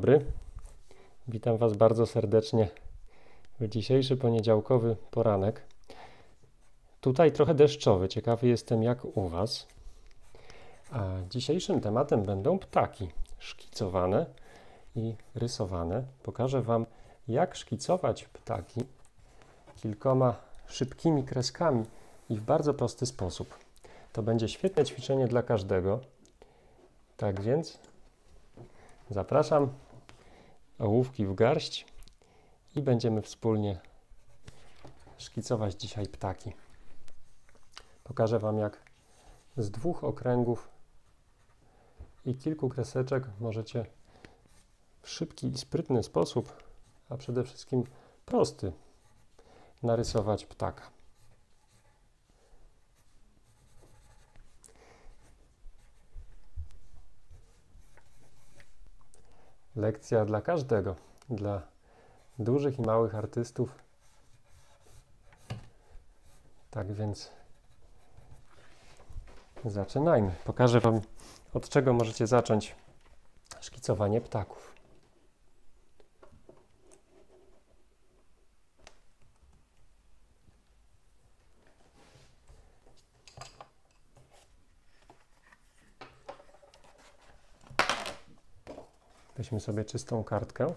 dobry. Witam Was bardzo serdecznie w dzisiejszy poniedziałkowy poranek. Tutaj trochę deszczowy. Ciekawy jestem, jak u Was. A dzisiejszym tematem będą ptaki szkicowane i rysowane. Pokażę Wam, jak szkicować ptaki kilkoma szybkimi kreskami i w bardzo prosty sposób. To będzie świetne ćwiczenie dla każdego. Tak więc zapraszam, ołówki w garść i będziemy wspólnie szkicować dzisiaj ptaki. Pokażę Wam, jak z dwóch okręgów i kilku kreseczek możecie w szybki i sprytny sposób, a przede wszystkim prosty, narysować ptaka. Lekcja dla każdego, dla dużych i małych artystów. Tak więc zaczynajmy. Pokażę Wam, od czego możecie zacząć szkicowanie ptaków. Weźmy sobie czystą kartkę.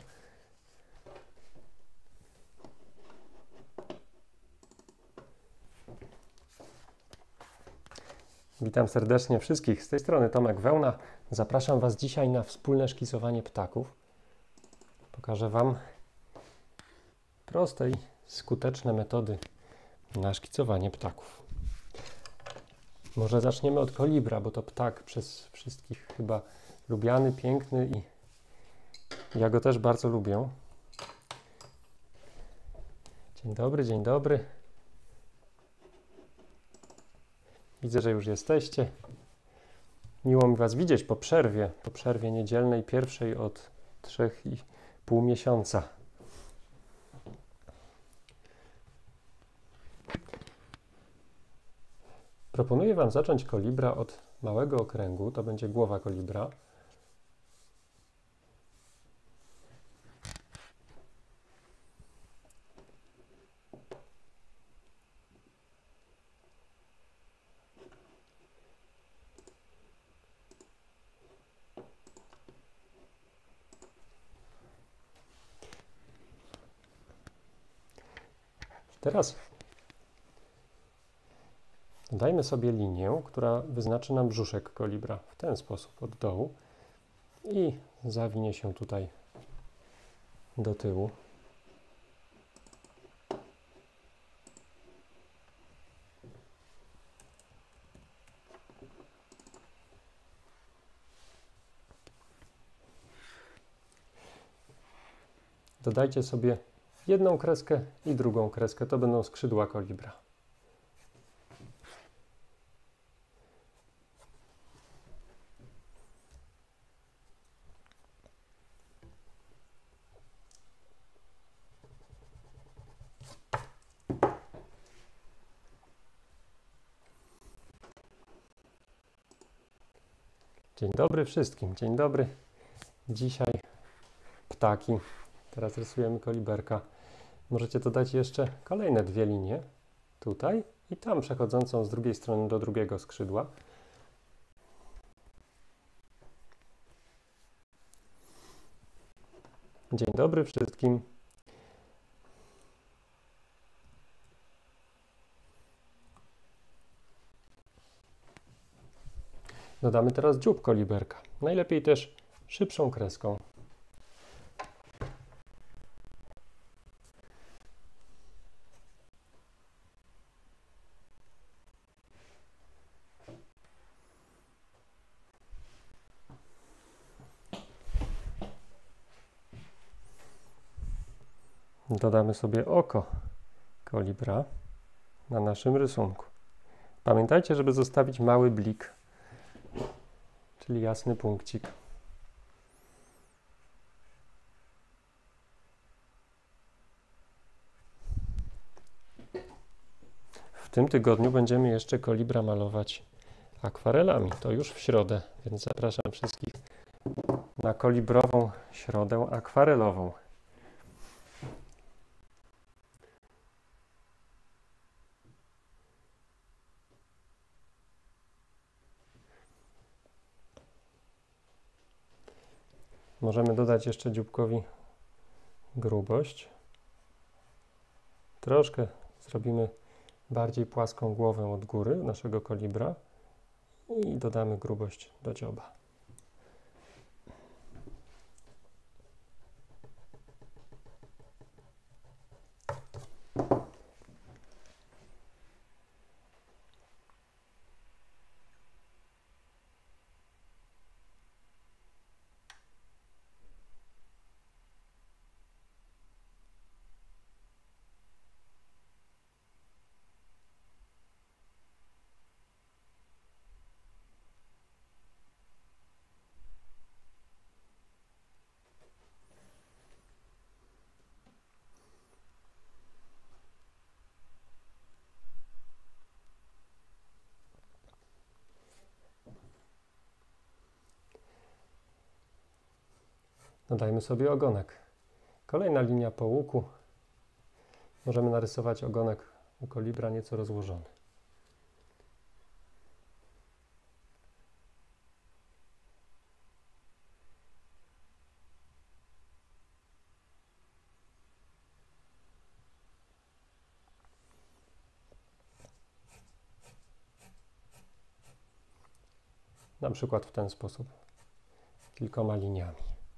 Witam serdecznie wszystkich. Z tej strony Tomek Wełna. Zapraszam Was dzisiaj na wspólne szkicowanie ptaków. Pokażę Wam proste i skuteczne metody na szkicowanie ptaków. Może zaczniemy od kolibra, bo to ptak przez wszystkich chyba lubiany, piękny i ja go też bardzo lubię. Dzień dobry, dzień dobry. Widzę, że już jesteście. Miło mi Was widzieć po przerwie niedzielnej, pierwszej od 3,5 miesiąca. Proponuję Wam zacząć kolibra od małego okręgu, to będzie głowa kolibra. Teraz dajmy sobie linię, która wyznaczy nam brzuszek kolibra w ten sposób od dołu i zawinie się tutaj do tyłu. Dodajcie sobie jedną kreskę i drugą kreskę. To będą skrzydła kolibra. Dzień dobry wszystkim. Dzień dobry. Dzisiaj ptaki. Teraz rysujemy koliberka. Możecie dodać jeszcze kolejne dwie linie, tutaj i tam, przechodzącą z drugiej strony do drugiego skrzydła. Dzień dobry wszystkim. Dodamy teraz dziób koliberka. Najlepiej też szybszą kreską. Dodamy sobie oko kolibra na naszym rysunku. Pamiętajcie, żeby zostawić mały blik, czyli jasny punkcik. W tym tygodniu będziemy jeszcze kolibra malować akwarelami. To już w środę, więc zapraszam wszystkich na kolibrową środę akwarelową. Możemy dodać jeszcze dzióbkowi grubość. Troszkę zrobimy bardziej płaską głowę od góry naszego kolibra i dodamy grubość do dzioba. Dodajmy sobie ogonek. Kolejna linia po łuku. Możemy narysować ogonek u kolibra nieco rozłożony. Na przykład w ten sposób, kilkoma liniami.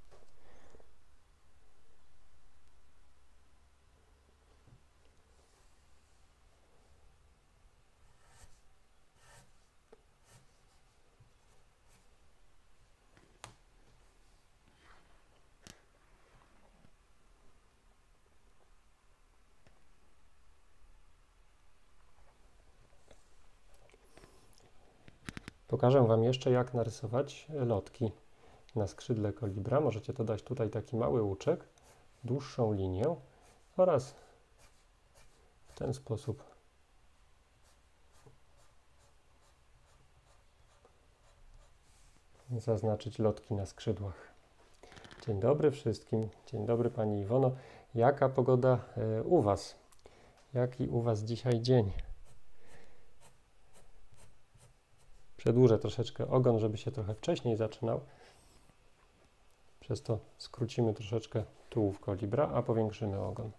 Pokażę Wam jeszcze, jak narysować lotki na skrzydle kolibra. Możecie dodać tutaj taki mały łuczek, dłuższą linię oraz w ten sposób zaznaczyć lotki na skrzydłach. Dzień dobry wszystkim. Dzień dobry Pani Iwono. Jaka pogoda u Was? Jaki u Was dzisiaj dzień? Przedłużę troszeczkę ogon, żeby się trochę wcześniej zaczynał. Przez to skrócimy troszeczkę tułów kolibra, a powiększymy ogon.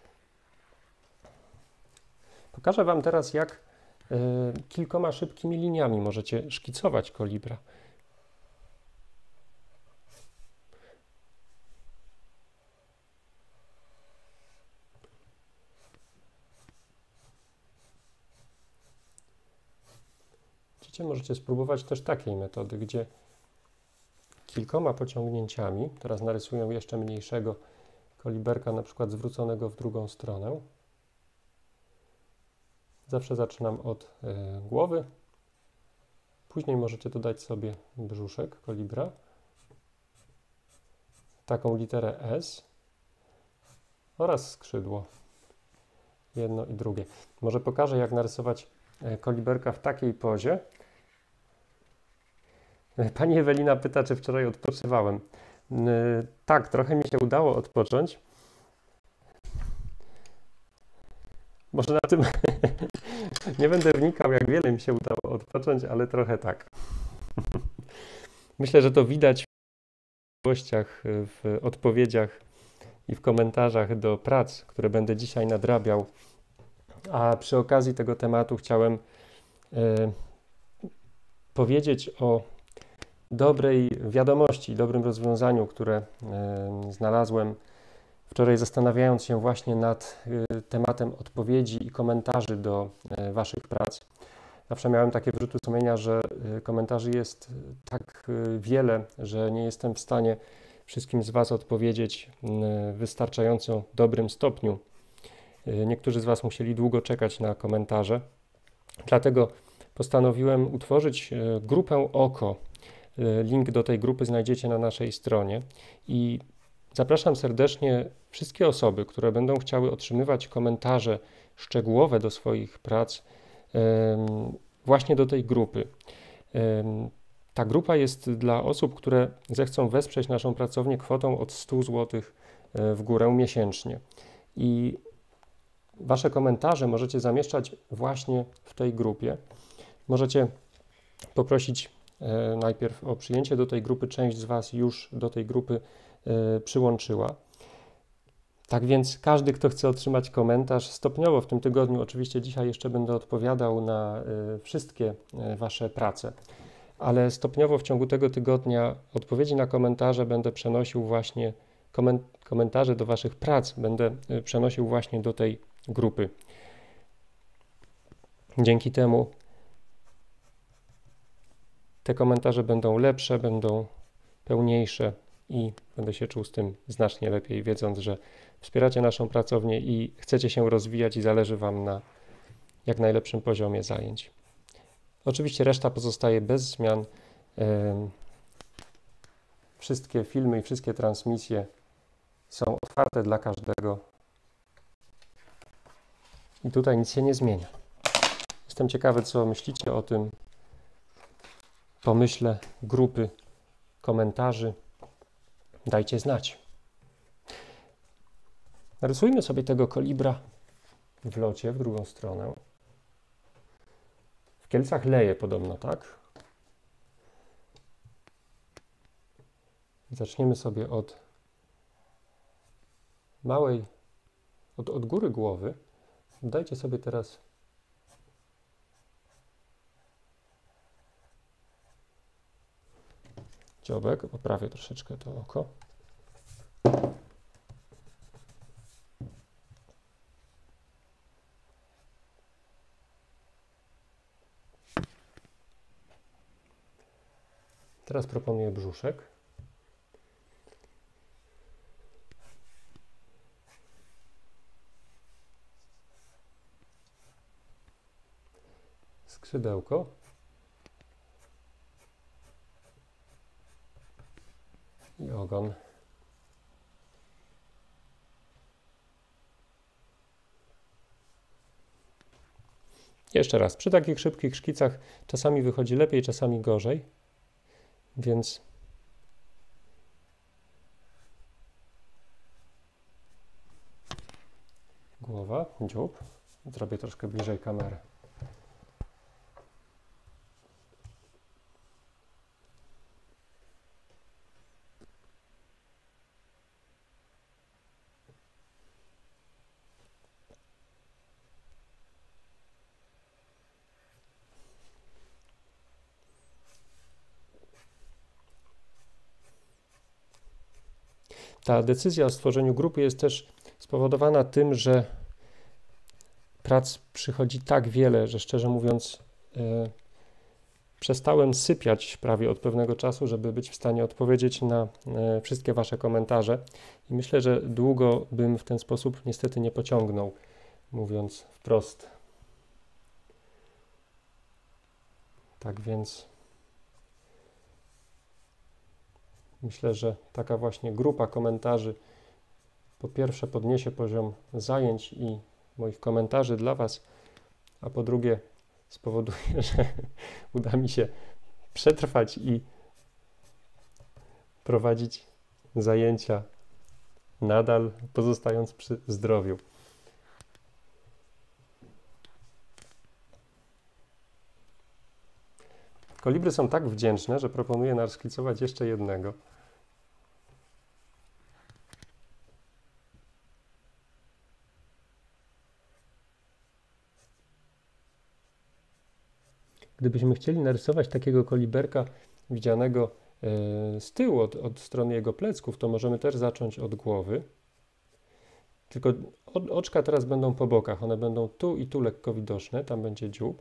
Pokażę Wam teraz, jak kilkoma szybkimi liniami możecie szkicować kolibra. Możecie spróbować też takiej metody, gdzie kilkoma pociągnięciami, teraz narysuję jeszcze mniejszego koliberka, na przykład zwróconego w drugą stronę. Zawsze zaczynam od głowy, później możecie dodać sobie brzuszek kolibra, taką literę S oraz skrzydło, jedno i drugie. Może pokażę, jak narysować koliberka w takiej pozie. Pani Ewelina pyta, czy wczoraj odpoczywałem. Tak, trochę mi się udało odpocząć. Może na tym nie będę wnikał, jak wiele mi się udało odpocząć, ale trochę tak. Myślę, że to widać w odpowiedziach i w komentarzach do prac, które będę dzisiaj nadrabiał. A przy okazji tego tematu chciałem powiedzieć o dobrej wiadomości, dobrym rozwiązaniu, które znalazłem wczoraj, zastanawiając się właśnie nad tematem odpowiedzi i komentarzy do Waszych prac. Zawsze miałem takie wyrzuty sumienia, że komentarzy jest tak wiele, że nie jestem w stanie wszystkim z Was odpowiedzieć w wystarczająco dobrym stopniu. Niektórzy z Was musieli długo czekać na komentarze, dlatego postanowiłem utworzyć grupę OKO. Link do tej grupy znajdziecie na naszej stronie i zapraszam serdecznie wszystkie osoby, które będą chciały otrzymywać komentarze szczegółowe do swoich prac właśnie do tej grupy. Ta grupa jest dla osób, które zechcą wesprzeć naszą pracownię kwotą od 100 zł w górę miesięcznie. I Wasze komentarze możecie zamieszczać właśnie w tej grupie. Możecie poprosić najpierw o przyjęcie do tej grupy. Część z Was już do tej grupy przyłączyła. Tak więc każdy, kto chce otrzymać komentarz, stopniowo w tym tygodniu, oczywiście dzisiaj jeszcze będę odpowiadał na wszystkie Wasze prace, ale stopniowo w ciągu tego tygodnia odpowiedzi na komentarze będę przenosił właśnie, komentarze do Waszych prac będę przenosił właśnie do tej grupy. Dzięki temu te komentarze będą lepsze, będą pełniejsze i będę się czuł z tym znacznie lepiej, wiedząc, że wspieracie naszą pracownię i chcecie się rozwijać i zależy Wam na jak najlepszym poziomie zajęć. Oczywiście reszta pozostaje bez zmian. Wszystkie filmy i wszystkie transmisje są otwarte dla każdego i tutaj nic się nie zmienia. Jestem ciekawy, co myślicie o tym pomyśle grupy, komentarzy. Dajcie znać. Narysujmy sobie tego kolibra w locie, w drugą stronę. W Kielcach leje podobno, tak? Zaczniemy sobie od małej, od góry głowy. Dajcie sobie teraz dziobek, poprawię troszeczkę to oko. Teraz proponuję brzuszek. Skrzydełko. I ogon. Jeszcze raz, przy takich szybkich szkicach czasami wychodzi lepiej, czasami gorzej, więc głowa, dziób. Zrobię troszkę bliżej kamery. Ta decyzja o stworzeniu grupy jest też spowodowana tym, że prac przychodzi tak wiele, że szczerze mówiąc przestałem sypiać prawie od pewnego czasu, żeby być w stanie odpowiedzieć na wszystkie Wasze komentarze i myślę, że długo bym w ten sposób niestety nie pociągnął, mówiąc wprost. Tak więc myślę, że taka właśnie grupa komentarzy po pierwsze podniesie poziom zajęć i moich komentarzy dla Was, a po drugie spowoduje, że uda mi się przetrwać i prowadzić zajęcia nadal, pozostając przy zdrowiu. Kolibry są tak wdzięczne, że proponuję naszkicować jeszcze jednego. Gdybyśmy chcieli narysować takiego koliberka widzianego z tyłu, od strony jego plecków, to możemy też zacząć od głowy. Tylko oczka teraz będą po bokach, one będą tu i tu lekko widoczne, tam będzie dziób.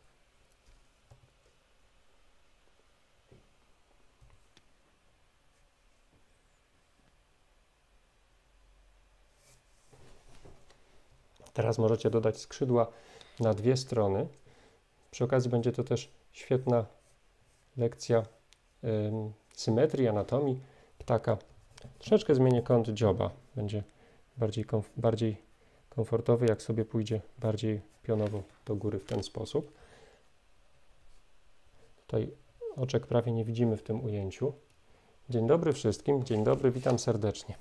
Teraz możecie dodać skrzydła na dwie strony. Przy okazji będzie to też świetna lekcja symetrii, anatomii ptaka. Troszeczkę zmienię kąt dzioba. Będzie bardziej komfortowy, jak sobie pójdzie bardziej pionowo do góry w ten sposób. Tutaj Oczek prawie nie widzimy w tym ujęciu. Dzień dobry wszystkim, dzień dobry, witam serdecznie.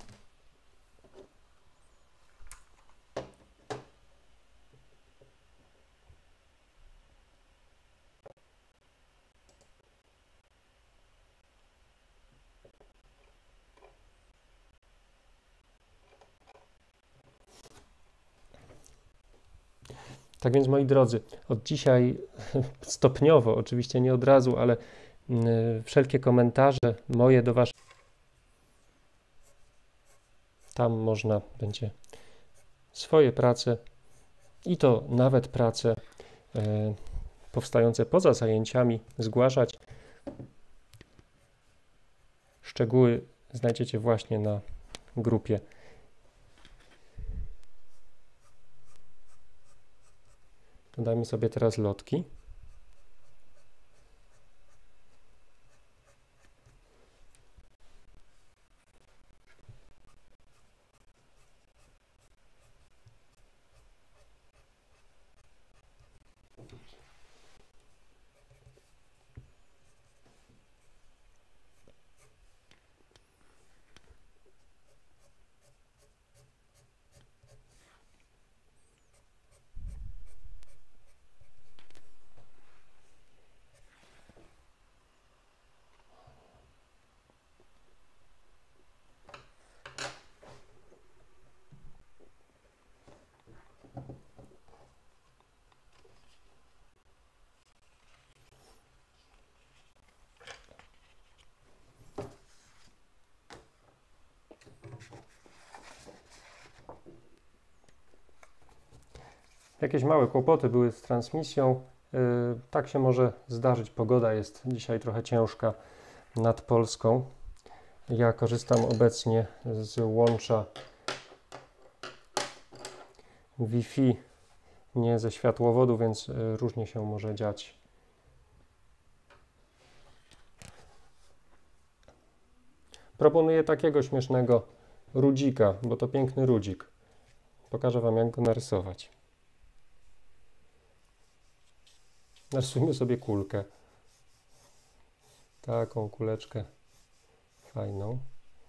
Tak więc, moi drodzy, od dzisiaj stopniowo, oczywiście nie od razu, ale wszelkie komentarze moje do waszych, tam można będzie swoje prace i to nawet prace powstające poza zajęciami zgłaszać. Szczegóły znajdziecie właśnie na grupie. Dodajmy sobie teraz lotki. Jakieś małe kłopoty były z transmisją. Tak się może zdarzyć. Pogoda jest dzisiaj trochę ciężka nad Polską. Ja korzystam obecnie z łącza Wi-Fi, nie ze światłowodu, więc różnie się może dziać. Proponuję takiego śmiesznego rudzika, bo to piękny rudzik. Pokażę wam, jak go narysować. Narysujmy sobie kulkę. Taką kuleczkę fajną.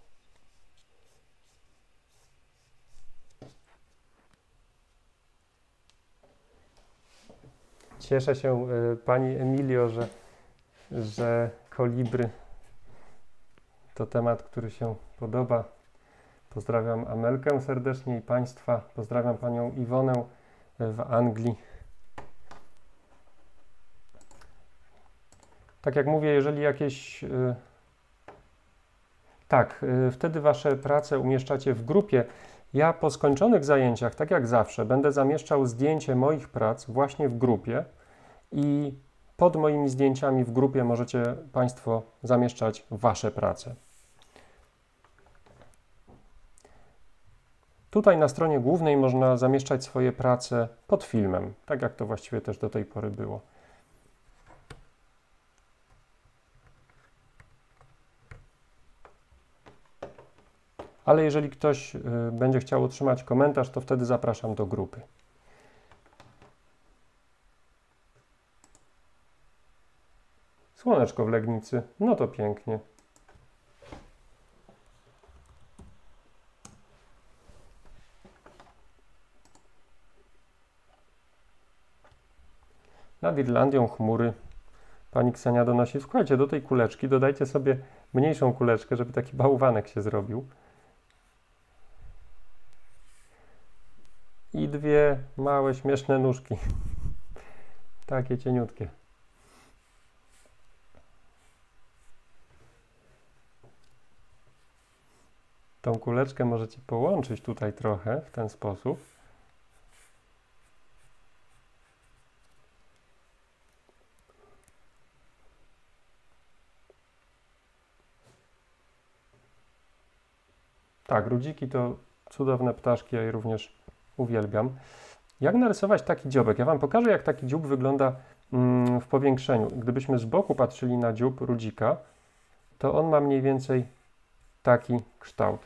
Cieszę się, pani Emilio, że kolibry to temat, który się podoba. Pozdrawiam Amelkę serdecznie i Państwa. Pozdrawiam Panią Iwonę w Anglii. Tak jak mówię, jeżeli jakieś... wtedy Wasze prace umieszczacie w grupie. Ja po skończonych zajęciach, tak jak zawsze, będę zamieszczał zdjęcie moich prac właśnie w grupie i pod moimi zdjęciami w grupie możecie Państwo zamieszczać Wasze prace. Tutaj na stronie głównej można zamieszczać swoje prace pod filmem, tak jak to właściwie też do tej pory było. Ale jeżeli ktoś będzie chciał otrzymać komentarz, to wtedy zapraszam do grupy. Słoneczko w Legnicy, no to pięknie. Nad Irlandią chmury. Pani Ksenia donosi, słuchajcie, do tej kuleczki dodajcie sobie mniejszą kuleczkę, żeby taki bałwanek się zrobił. I dwie małe, śmieszne nóżki. Takie cieniutkie. Tą kuleczkę możecie połączyć tutaj trochę w ten sposób. Tak, rudziki to cudowne ptaszki, ja je również uwielbiam. Jak narysować taki dziobek? Ja Wam pokażę, jak taki dziób wygląda w powiększeniu. Gdybyśmy z boku patrzyli na dziób rudzika, to on ma mniej więcej taki kształt.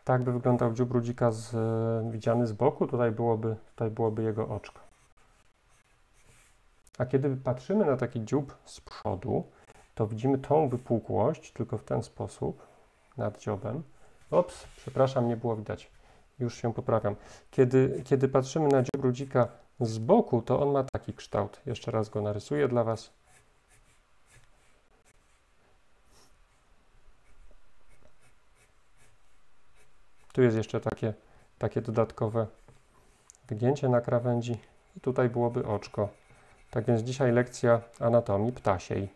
Tak by wyglądał dziób rudzika widziany z boku, tutaj byłoby jego oczko. A kiedy patrzymy na taki dziób z przodu, to widzimy tą wypukłość, tylko w ten sposób, nad dziobem. Ops, przepraszam, nie było widać. Już się poprawiam. Kiedy patrzymy na dziób rudzika z boku, to on ma taki kształt. Jeszcze raz go narysuję dla Was. Tu jest jeszcze takie dodatkowe wygięcie na krawędzi i tutaj byłoby oczko. Tak więc dzisiaj lekcja anatomii ptasiej.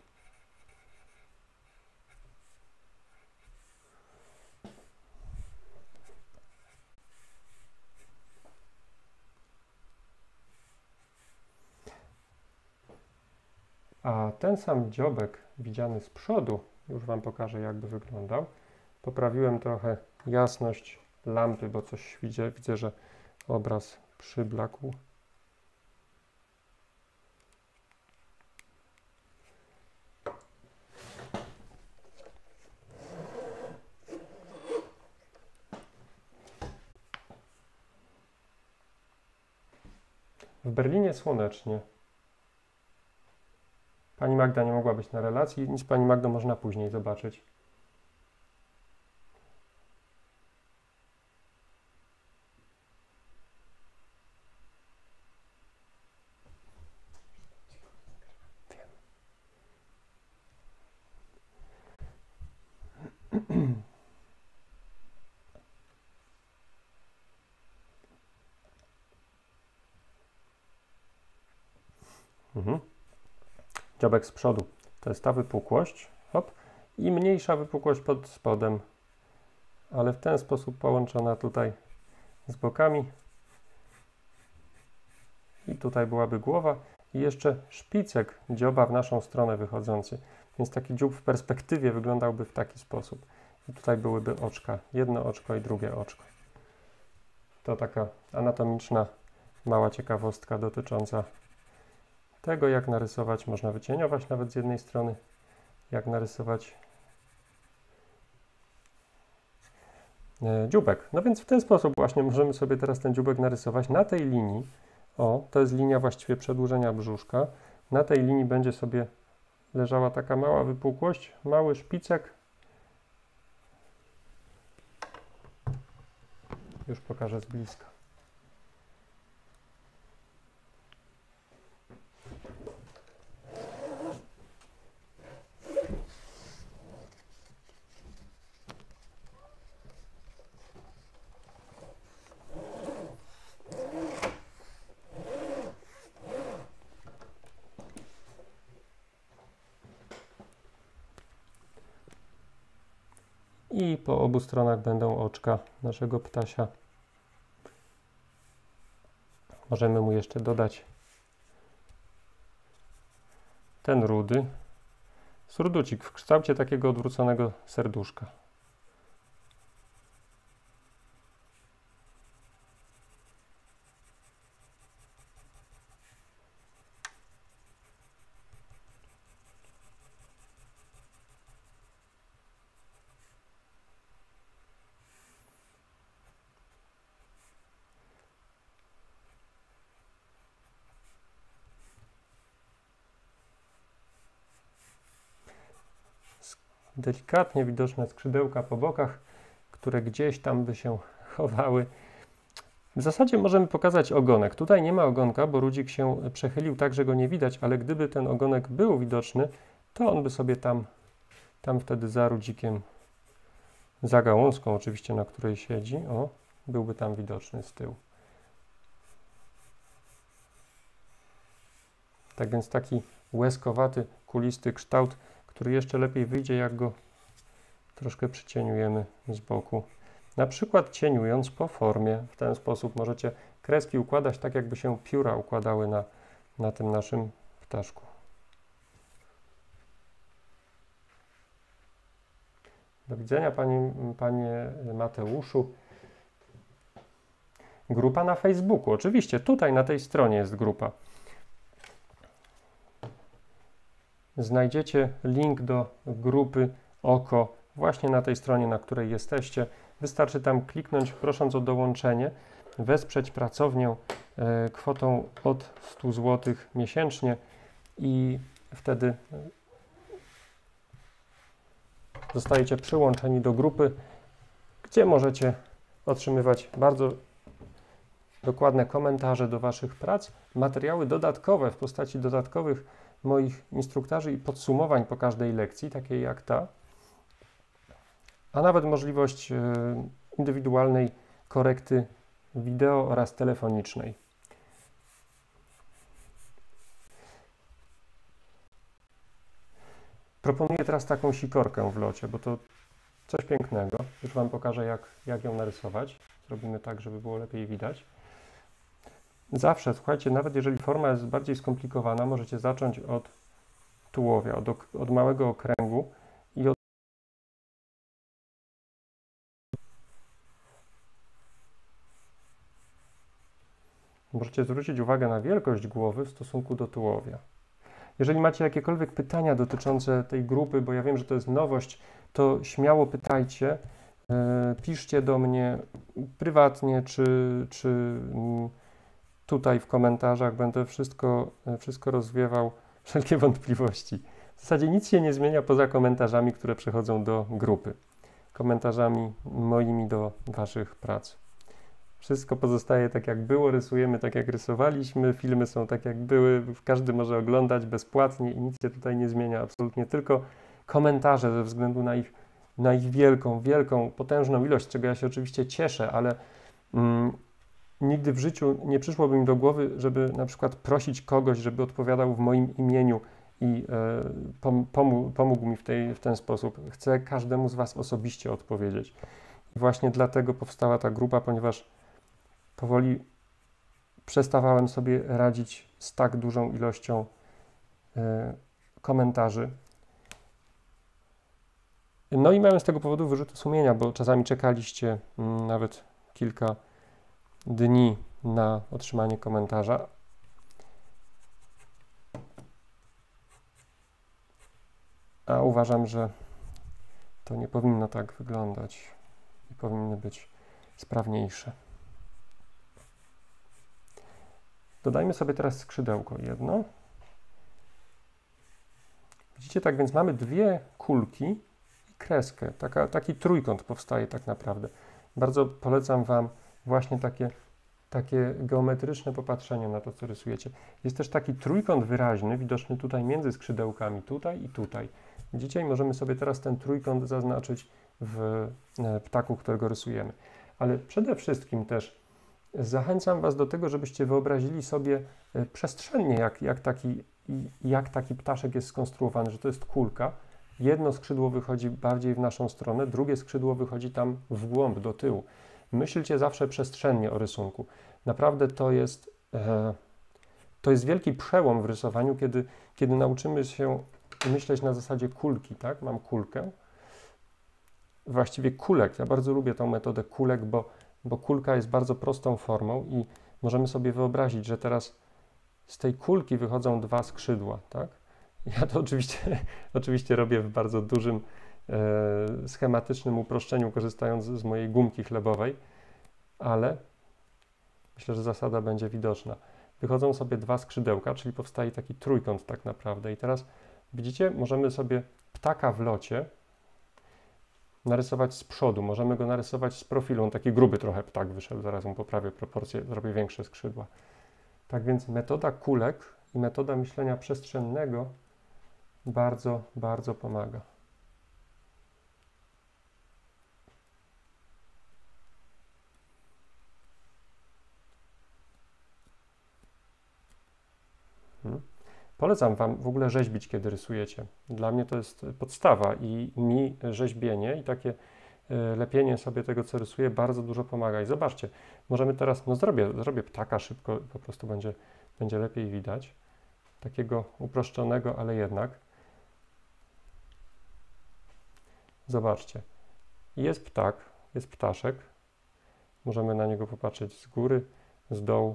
A ten sam dziobek widziany z przodu, już Wam pokażę, jakby wyglądał. Poprawiłem trochę jasność lampy, bo coś widzę, że obraz przyblakł. W Berlinie słonecznie. Pani Magda nie mogła być na relacji, nic Pani Magdo można później zobaczyć. Dziobek z przodu to jest ta wypukłość, hop, i mniejsza wypukłość pod spodem, ale w ten sposób połączona tutaj z bokami. I tutaj byłaby głowa i jeszcze szpicek dzioba w naszą stronę wychodzący. Więc taki dziób w perspektywie wyglądałby w taki sposób. I tutaj byłyby oczka, jedno oczko i drugie oczko. To taka anatomiczna, mała ciekawostka dotycząca tego, jak narysować, można wycieniować nawet z jednej strony, jak narysować dzióbek. No więc w ten sposób właśnie możemy sobie teraz ten dzióbek narysować na tej linii. O, to jest linia właściwie przedłużenia brzuszka. Na tej linii będzie sobie leżała taka mała wypukłość, mały szpicek. Już pokażę z bliska. I po obu stronach będą oczka naszego ptasia. Możemy mu jeszcze dodać ten rudy, surducik w kształcie takiego odwróconego serduszka. Delikatnie widoczne skrzydełka po bokach, które gdzieś tam by się chowały. W zasadzie możemy pokazać ogonek. Tutaj nie ma ogonka, bo rudzik się przechylił tak, że go nie widać, ale gdyby ten ogonek był widoczny, to on by sobie tam wtedy za rudzikiem, za gałązką oczywiście, na której siedzi, o, byłby tam widoczny z tyłu. Tak więc taki łezkowaty, kulisty kształt, który jeszcze lepiej wyjdzie, jak go troszkę przycieniujemy z boku. Na przykład cieniując po formie. W ten sposób możecie kreski układać tak, jakby się pióra układały na tym naszym ptaszku. Do widzenia, panie Mateuszu. Grupa na Facebooku. Oczywiście, tutaj na tej stronie jest grupa. Znajdziecie link do grupy Oko właśnie na tej stronie, na której jesteście. Wystarczy tam kliknąć, prosząc o dołączenie, wesprzeć pracownię kwotą od 100 zł miesięcznie i wtedy zostajecie przyłączeni do grupy, gdzie możecie otrzymywać bardzo dokładne komentarze do Waszych prac, materiały dodatkowe w postaci dodatkowych moich instruktarzy i podsumowań po każdej lekcji, takiej jak ta, a nawet możliwość indywidualnej korekty wideo oraz telefonicznej. Proponuję teraz taką sikorkę w locie, bo to coś pięknego. Już Wam pokażę, jak ją narysować. Zrobimy tak, żeby było lepiej widać. Zawsze, słuchajcie, nawet jeżeli forma jest bardziej skomplikowana, możecie zacząć od tułowia, od małego okręgu i od... Możecie zwrócić uwagę na wielkość głowy w stosunku do tułowia. Jeżeli macie jakiekolwiek pytania dotyczące tej grupy, bo ja wiem, że to jest nowość, to śmiało pytajcie, piszcie do mnie prywatnie, czy tutaj w komentarzach, będę wszystko rozwiewał, wszelkie wątpliwości. W zasadzie nic się nie zmienia poza komentarzami, które przechodzą do grupy. Komentarzami moimi do Waszych prac. Wszystko pozostaje tak, jak było, rysujemy tak, jak rysowaliśmy, filmy są tak, jak były, każdy może oglądać bezpłatnie i nic się tutaj nie zmienia, absolutnie, tylko komentarze ze względu na ich wielką, potężną ilość, z czego ja się oczywiście cieszę, ale nigdy w życiu nie przyszłoby mi do głowy, żeby na przykład prosić kogoś, żeby odpowiadał w moim imieniu i pomógł mi w ten sposób. Chcę każdemu z Was osobiście odpowiedzieć. I właśnie dlatego powstała ta grupa, ponieważ powoli przestawałem sobie radzić z tak dużą ilością komentarzy. No i miałem z tego powodu wyrzuty sumienia, bo czasami czekaliście nawet kilka dni na otrzymanie komentarza. A uważam, że to nie powinno tak wyglądać i powinny być sprawniejsze. Dodajmy sobie teraz skrzydełko jedno. Widzicie, tak więc mamy dwie kulki i kreskę. Taki trójkąt powstaje tak naprawdę. Bardzo polecam Wam właśnie takie geometryczne popatrzenie na to, co rysujecie. Jest też taki trójkąt wyraźny, widoczny tutaj między skrzydełkami, tutaj i tutaj. Widzicie? I możemy sobie teraz ten trójkąt zaznaczyć w ptaku, którego rysujemy. Ale przede wszystkim też zachęcam Was do tego, żebyście wyobrazili sobie przestrzennie, jak taki ptaszek jest skonstruowany, że to jest kulka. Jedno skrzydło wychodzi bardziej w naszą stronę, drugie skrzydło wychodzi tam w głąb, do tyłu. Myślcie zawsze przestrzennie o rysunku. Naprawdę to jest wielki przełom w rysowaniu, kiedy nauczymy się myśleć na zasadzie kulki, tak? Mam kulkę, właściwie kulek. Ja bardzo lubię tą metodę kulek, bo kulka jest bardzo prostą formą i możemy sobie wyobrazić, że teraz z tej kulki wychodzą dwa skrzydła, tak? Ja to oczywiście robię w bardzo dużym, schematycznym uproszczeniu, korzystając z mojej gumki chlebowej, ale myślę, że zasada będzie widoczna. Wychodzą sobie dwa skrzydełka, czyli powstaje taki trójkąt tak naprawdę. I teraz widzicie, możemy sobie ptaka w locie narysować z przodu, możemy go narysować z profilu. On taki gruby trochę ptak wyszedł, zaraz mu poprawię proporcje, zrobię większe skrzydła. Tak więc metoda kulek i metoda myślenia przestrzennego bardzo, bardzo pomaga. Polecam Wam w ogóle rzeźbić, kiedy rysujecie. Dla mnie to jest podstawa i mi rzeźbienie i takie lepienie sobie tego, co rysuję, bardzo dużo pomaga. I zobaczcie, możemy teraz, zrobię ptaka szybko, po prostu będzie lepiej widać. Takiego uproszczonego, ale jednak. Zobaczcie, jest ptak, jest ptaszek. Możemy na niego popatrzeć z góry, z dołu.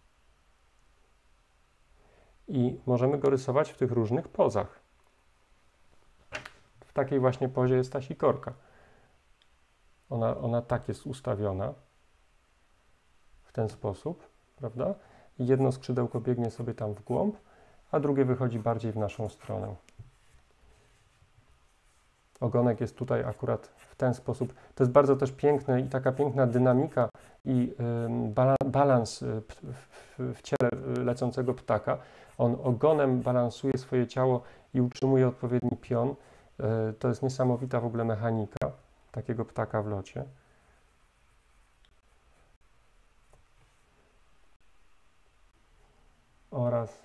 I możemy go rysować w tych różnych pozach. W takiej właśnie pozie jest ta sikorka. Ona tak jest ustawiona w ten sposób, prawda? I jedno skrzydełko biegnie sobie tam w głąb, a drugie wychodzi bardziej w naszą stronę. Ogonek jest tutaj akurat w ten sposób. To jest bardzo też piękne i taka piękna dynamika i balans w ciele lecącego ptaka. On ogonem balansuje swoje ciało i utrzymuje odpowiedni pion. To jest niesamowita w ogóle mechanika takiego ptaka w locie. Oraz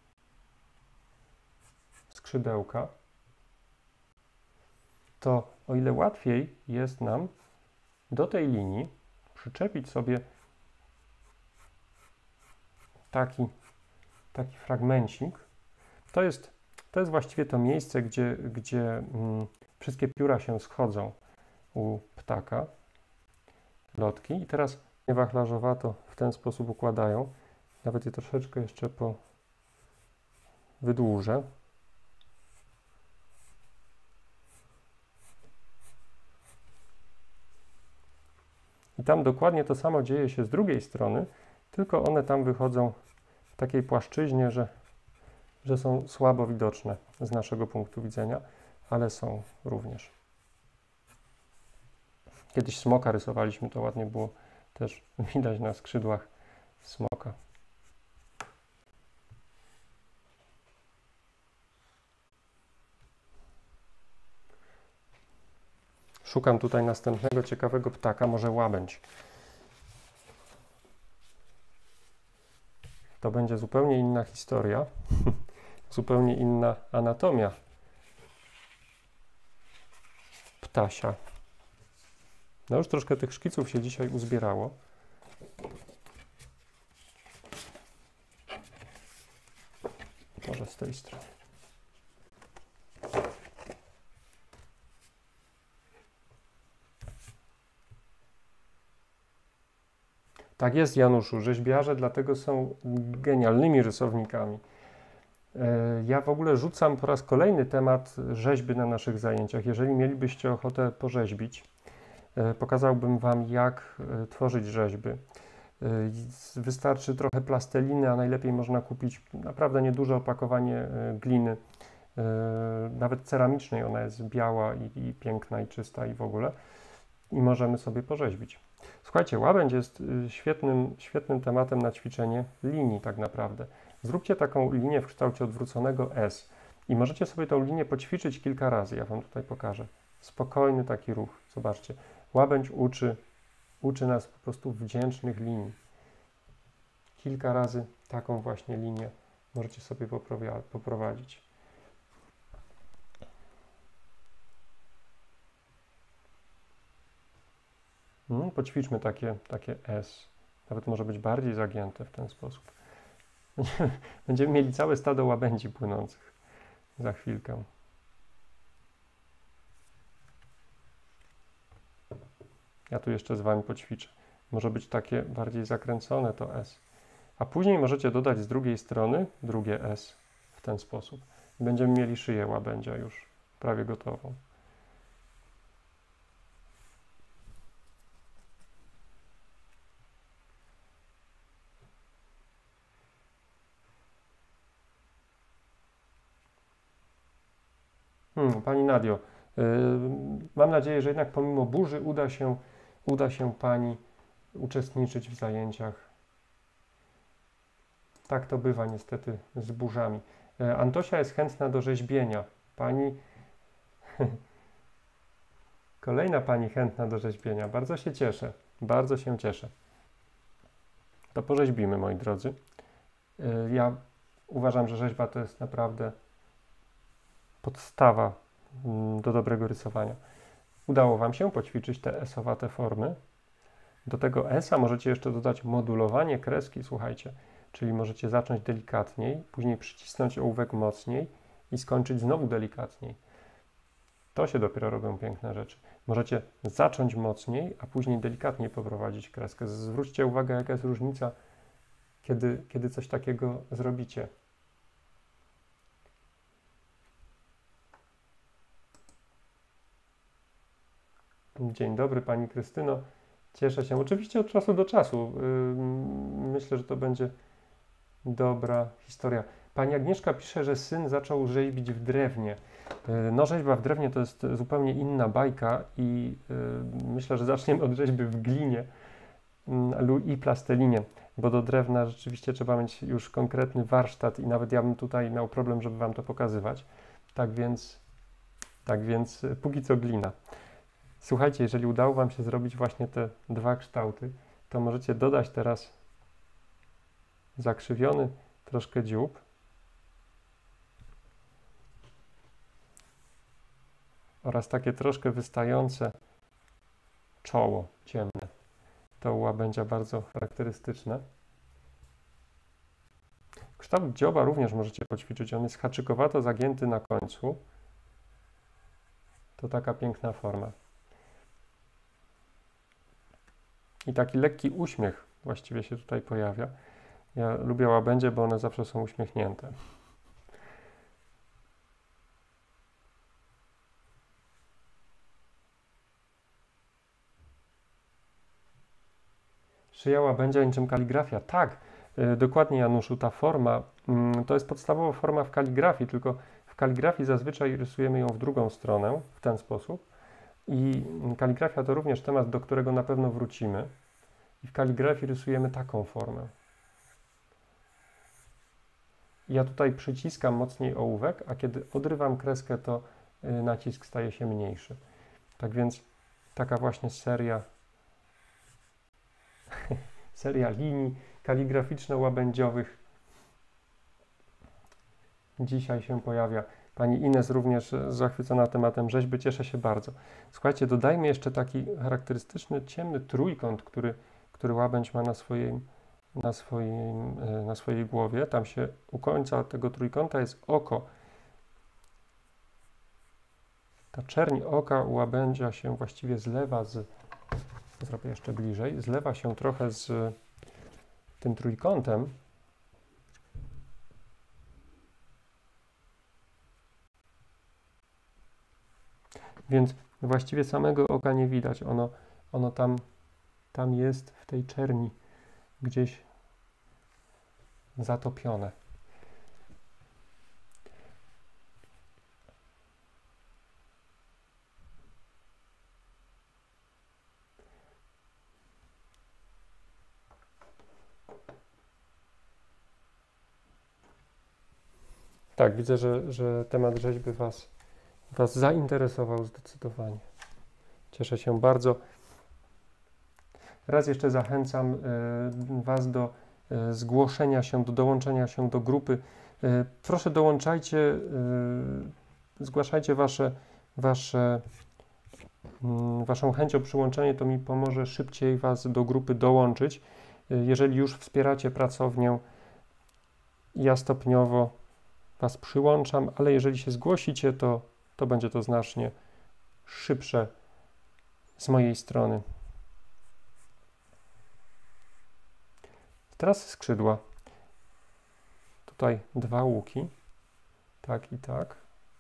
skrzydełka. To o ile łatwiej jest nam do tej linii przyczepić sobie taki fragmencik. To jest właściwie to miejsce, gdzie wszystkie pióra się schodzą u ptaka, lotki. I teraz wachlarzowato w ten sposób układają. Nawet je troszeczkę jeszcze wydłużę. I tam dokładnie to samo dzieje się z drugiej strony, tylko one tam wychodzą w takiej płaszczyźnie, że są słabo widoczne z naszego punktu widzenia, ale są również. Kiedyś smoka rysowaliśmy, to ładnie było też widać na skrzydłach smoka. Szukam tutaj następnego ciekawego ptaka, może łabędź. To będzie zupełnie inna historia, zupełnie inna anatomia ptasia. No już troszkę tych szkiców się dzisiaj uzbierało. Może z tej strony. Tak jest, Januszu. Rzeźbiarze dlatego są genialnymi rysownikami. Ja w ogóle rzucam po raz kolejny temat rzeźby na naszych zajęciach. Jeżeli mielibyście ochotę porzeźbić, pokazałbym Wam, jak tworzyć rzeźby. Wystarczy trochę plasteliny, a najlepiej można kupić naprawdę nieduże opakowanie gliny, nawet ceramicznej. Ona jest biała i piękna i czysta i w ogóle. I możemy sobie porzeźbić. Słuchajcie, łabędź jest świetnym tematem na ćwiczenie linii tak naprawdę. Zróbcie taką linię w kształcie odwróconego S i możecie sobie tą linię poćwiczyć kilka razy. Ja Wam tutaj pokażę. Spokojny taki ruch. Zobaczcie. Łabędź uczy nas po prostu wdzięcznych linii. Kilka razy taką właśnie linię możecie sobie poprowadzić. Poćwiczmy takie S. Nawet może być bardziej zagięte w ten sposób. Będziemy mieli całe stado łabędzi płynących za chwilkę. Ja tu jeszcze z Wami poćwiczę. Może być takie bardziej zakręcone to S. A później możecie dodać z drugiej strony drugie S w ten sposób. Będziemy mieli szyję łabędzia już prawie gotową. Pani Nadio, mam nadzieję, że jednak pomimo burzy uda się Pani uczestniczyć w zajęciach. Tak to bywa niestety z burzami. Antosia jest chętna do rzeźbienia. Pani... Kolejna Pani chętna do rzeźbienia. Bardzo się cieszę. Bardzo się cieszę. To porzeźbimy, moi drodzy. Ja uważam, że rzeźba to jest naprawdę podstawa do dobrego rysowania. Udało Wam się poćwiczyć te S-owate formy. Do tego S-a możecie jeszcze dodać modulowanie kreski, słuchajcie, czyli możecie zacząć delikatniej, później przycisnąć ołówek mocniej i skończyć znowu delikatniej. To się dopiero robią piękne rzeczy. Możecie zacząć mocniej, a później delikatniej poprowadzić kreskę. Zwróćcie uwagę, jaka jest różnica, kiedy coś takiego zrobicie. Dzień dobry Pani Krystyno. Cieszę się. Oczywiście od czasu do czasu. Myślę, że to będzie dobra historia. Pani Agnieszka pisze, że syn zaczął rzeźbić w drewnie. No, rzeźba w drewnie to jest zupełnie inna bajka i myślę, że zaczniemy od rzeźby w glinie i plastelinie, bo do drewna rzeczywiście trzeba mieć już konkretny warsztat i nawet ja bym tutaj miał problem, żeby Wam to pokazywać. Tak więc póki co glina. Słuchajcie, jeżeli udało Wam się zrobić właśnie te dwa kształty, to możecie dodać teraz zakrzywiony troszkę dziób oraz takie troszkę wystające czoło ciemne. To u łabędzia bardzo charakterystyczne. Kształt dzioba również możecie poćwiczyć. On jest haczykowato zagięty na końcu. To taka piękna forma. I taki lekki uśmiech właściwie się tutaj pojawia. Ja lubię łabędzie, bo one zawsze są uśmiechnięte. Szyja łabędzia niczym kaligrafia. Tak, dokładnie Januszu, ta forma to jest podstawowa forma w kaligrafii, tylko w kaligrafii zazwyczaj rysujemy ją w drugą stronę, w ten sposób. I kaligrafia to również temat, do którego na pewno wrócimy. I w kaligrafii rysujemy taką formę. Ja tutaj przyciskam mocniej ołówek, a kiedy odrywam kreskę, to nacisk staje się mniejszy. Tak więc taka właśnie seria linii kaligraficzno-łabędziowych dzisiaj się pojawia. Pani Ines również zachwycona tematem rzeźby, cieszę się bardzo. Słuchajcie, dodajmy jeszcze taki charakterystyczny, ciemny trójkąt, który łabędź ma na swojej głowie. Tam się u końca tego trójkąta jest oko. Ta czerń oka u łabędzia się właściwie zlewa zrobię jeszcze bliżej, zlewa się trochę z tym trójkątem. Więc właściwie samego oka nie widać. Ono tam jest w tej czerni gdzieś zatopione. Tak, widzę, że temat rzeźby Was zainteresował zdecydowanie. Cieszę się bardzo. Raz jeszcze zachęcam Was do zgłoszenia się, do dołączenia się do grupy. Proszę dołączajcie, zgłaszajcie Waszą chęć o przyłączenie, to mi pomoże szybciej Was do grupy dołączyć. Jeżeli już wspieracie pracownię, ja stopniowo Was przyłączam, ale jeżeli się zgłosicie, to będzie to znacznie szybsze z mojej strony. Teraz skrzydła. Tutaj dwa łuki. Tak i tak.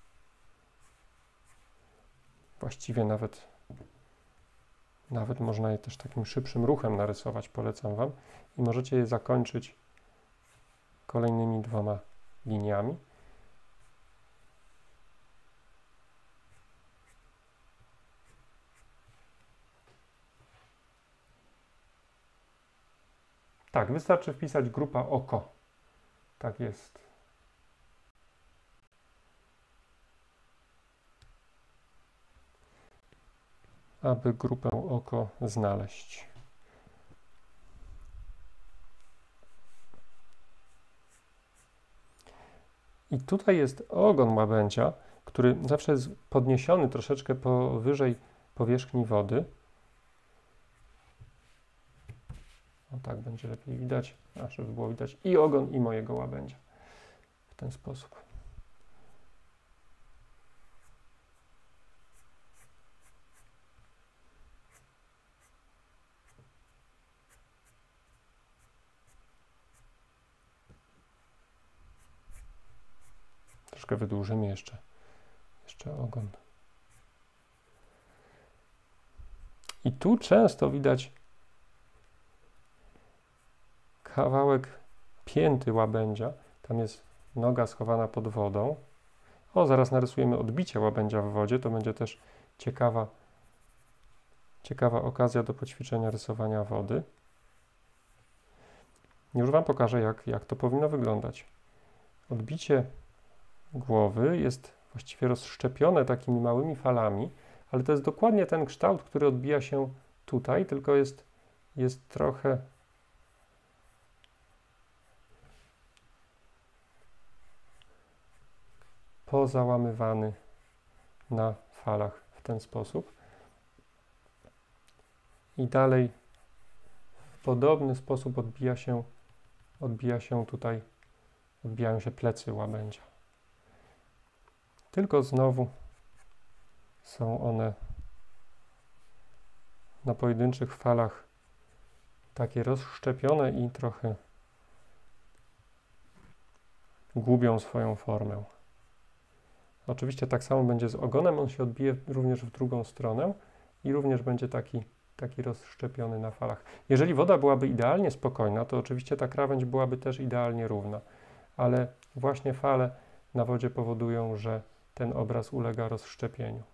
Właściwie nawet można je też takim szybszym ruchem narysować, polecam Wam. I możecie je zakończyć kolejnymi dwoma liniami. Tak, wystarczy wpisać grupa oko. Tak jest. Aby grupę oko znaleźć. I tutaj jest ogon łabędzia, który zawsze jest podniesiony troszeczkę powyżej powierzchni wody. O tak będzie lepiej widać, żeby było widać i ogon, i mojego łabędzia. W ten sposób. Troszkę wydłużymy jeszcze ogon. I tu często widać kawałek pięty łabędzia. Tam jest noga schowana pod wodą. O, zaraz narysujemy odbicie łabędzia w wodzie. To będzie też ciekawa okazja do poćwiczenia rysowania wody. Już Wam pokażę, jak to powinno wyglądać. Odbicie głowy jest właściwie rozszczepione takimi małymi falami, ale to jest dokładnie ten kształt, który odbija się tutaj, tylko jest trochę pozałamywany na falach w ten sposób. I dalej w podobny sposób odbijają się plecy łabędzia. Tylko znowu są one na pojedynczych falach takie rozszczepione i trochę gubią swoją formę. Oczywiście tak samo będzie z ogonem, on się odbije również w drugą stronę i również będzie taki rozszczepiony na falach. Jeżeli woda byłaby idealnie spokojna, to oczywiście ta krawędź byłaby też idealnie równa, ale właśnie fale na wodzie powodują, że ten obraz ulega rozszczepieniu.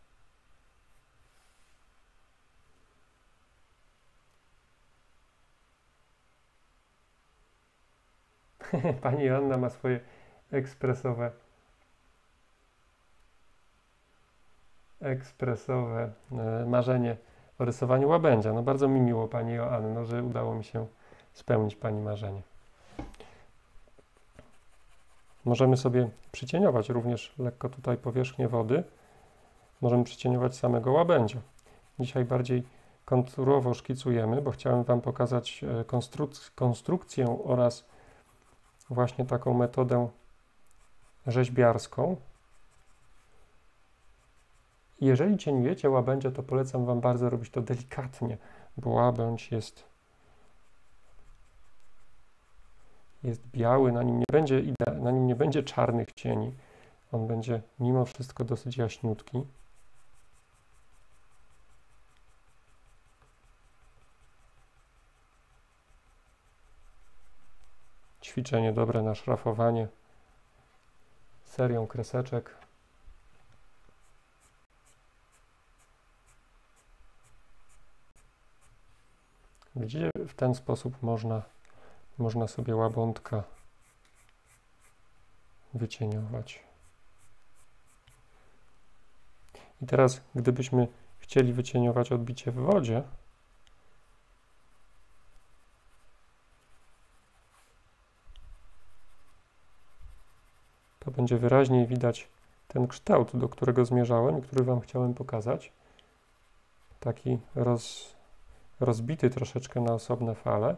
Pani Joanna ma swoje ekspresowe marzenie o rysowaniu łabędzia. No bardzo mi miło, Pani Joanno, że udało mi się spełnić Pani marzenie. Możemy sobie przycieniować również lekko tutaj powierzchnię wody. Możemy przycieniować samego łabędzia. Dzisiaj bardziej konturowo szkicujemy, bo chciałem Wam pokazać konstrukcję oraz właśnie taką metodę rzeźbiarską. Jeżeli cieniujecie łabędzia, to polecam Wam bardzo robić to delikatnie, bo łabędź jest biały, na nim nie będzie czarnych cieni. On będzie mimo wszystko dosyć jaśniutki. Ćwiczenie dobre na szrafowanie serią kreseczek. Widzicie, w ten sposób można sobie łabądka wycieniować. I teraz, gdybyśmy chcieli wycieniować odbicie w wodzie, to będzie wyraźniej widać ten kształt, do którego zmierzałem i który Wam chciałem pokazać. Taki rozbity troszeczkę na osobne fale.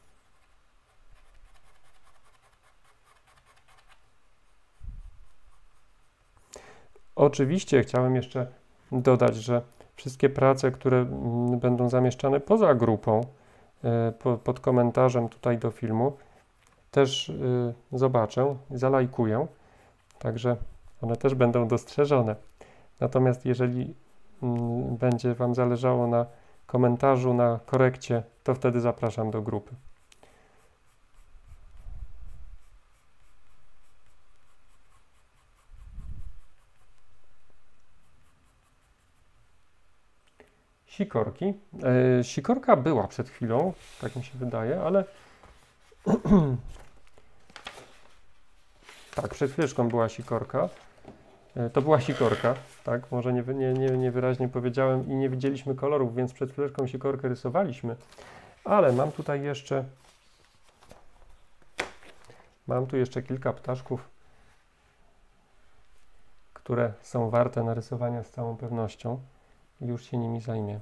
Oczywiście chciałem jeszcze dodać, że wszystkie prace, które będą zamieszczane poza grupą, pod komentarzem tutaj do filmu, też zobaczę, zalajkuję, także one też będą dostrzeżone. Natomiast jeżeli będzie Wam zależało na komentarzu, na korekcie, to wtedy zapraszam do grupy. Sikorki. Sikorka była przed chwilą, tak mi się wydaje, ale tak, przed chwileczką była sikorka. To była sikorka, tak, może niewyraźnie powiedziałem i nie widzieliśmy kolorów, więc przed chwileczką sikorkę rysowaliśmy, ale mam tu jeszcze kilka ptaszków, które są warte narysowania z całą pewnością i już się nimi zajmiemy.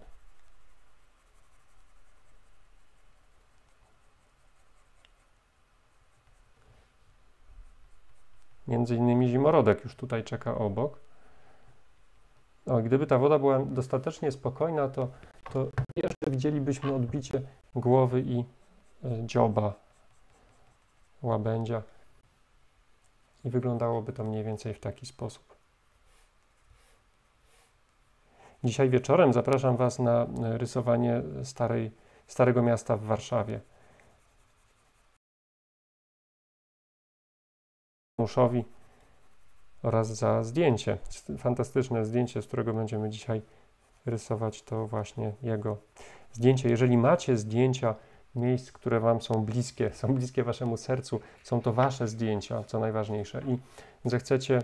Między innymi zimorodek już tutaj czeka obok. O, gdyby ta woda była dostatecznie spokojna, to jeszcze widzielibyśmy odbicie głowy i dzioba łabędzia i wyglądałoby to mniej więcej w taki sposób. Dzisiaj wieczorem zapraszam Was na rysowanie Starego Miasta w Warszawie. Muszowi oraz za zdjęcie. Fantastyczne zdjęcie, z którego będziemy dzisiaj rysować, to właśnie jego zdjęcie. Jeżeli macie zdjęcia miejsc, które Wam są bliskie Waszemu sercu, są to Wasze zdjęcia, co najważniejsze, i zechcecie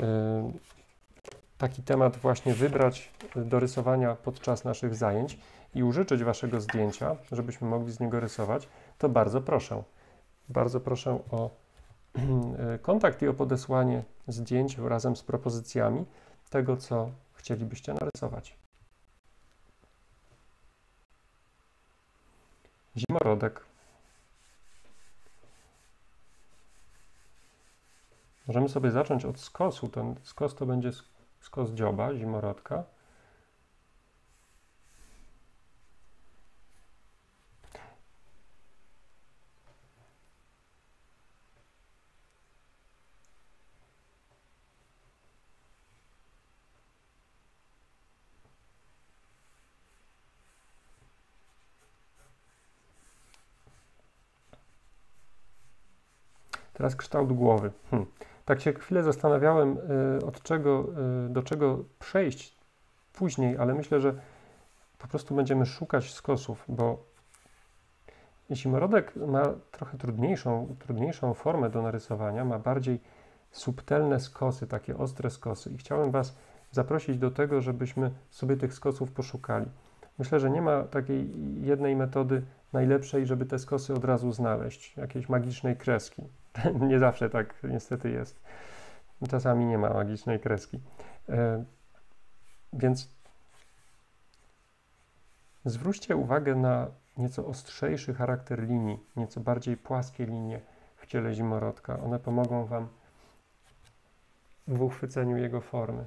taki temat właśnie wybrać do rysowania podczas naszych zajęć i użyczyć Waszego zdjęcia, żebyśmy mogli z niego rysować, to bardzo proszę. Bardzo proszę o kontakt i o podesłanie zdjęć razem z propozycjami tego, co chcielibyście narysować. Zimorodek. Możemy sobie zacząć od skosu. Ten skos to będzie skos dzioba, zimorodka. Teraz kształt głowy. Tak się chwilę zastanawiałem, do czego przejść później, ale myślę, że po prostu będziemy szukać skosów, bo zimorodek ma trochę trudniejszą formę do narysowania, ma bardziej subtelne skosy, takie ostre skosy, i chciałem Was zaprosić do tego, żebyśmy sobie tych skosów poszukali. Myślę, że nie ma takiej jednej metody najlepszej, żeby te skosy od razu znaleźć, jakiejś magicznej kreski. Nie zawsze tak niestety jest. Czasami nie ma magicznej kreski. Więc zwróćcie uwagę na nieco ostrzejszy charakter linii, nieco bardziej płaskie linie w ciele zimorodka. One pomogą Wam w uchwyceniu jego formy.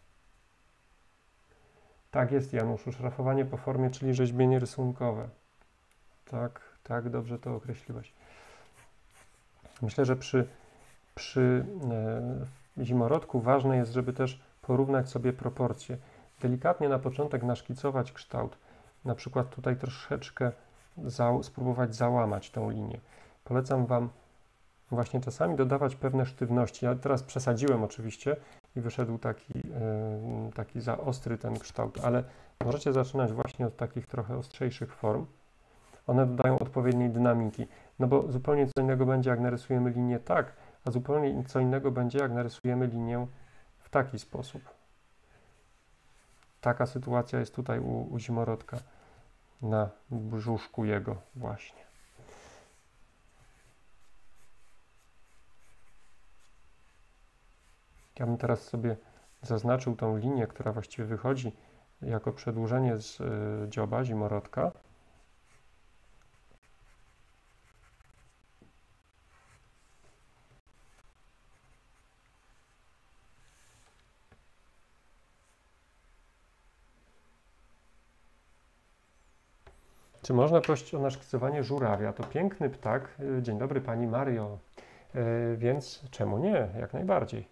Tak jest, Januszu, szrafowanie po formie, czyli rzeźbienie rysunkowe. Tak, dobrze to określiłeś. Myślę, że przy zimorodku ważne jest, żeby też porównać sobie proporcje. Delikatnie na początek naszkicować kształt. Na przykład tutaj troszeczkę spróbować załamać tą linię. Polecam Wam właśnie czasami dodawać pewne sztywności. Ja teraz przesadziłem oczywiście i wyszedł taki za ostry ten kształt, ale możecie zaczynać właśnie od takich trochę ostrzejszych form. One dodają odpowiedniej dynamiki, no bo zupełnie co innego będzie, jak narysujemy linię tak, a zupełnie co innego będzie, jak narysujemy linię w taki sposób. Taka sytuacja jest tutaj u zimorodka na brzuszku jego właśnie. Ja bym teraz sobie zaznaczył tą linię, która właściwie wychodzi jako przedłużenie z dzioba zimorodka. Czy można prosić o naszkicowanie żurawia? To piękny ptak. Dzień dobry, Pani Mario. Więc czemu nie? Jak najbardziej.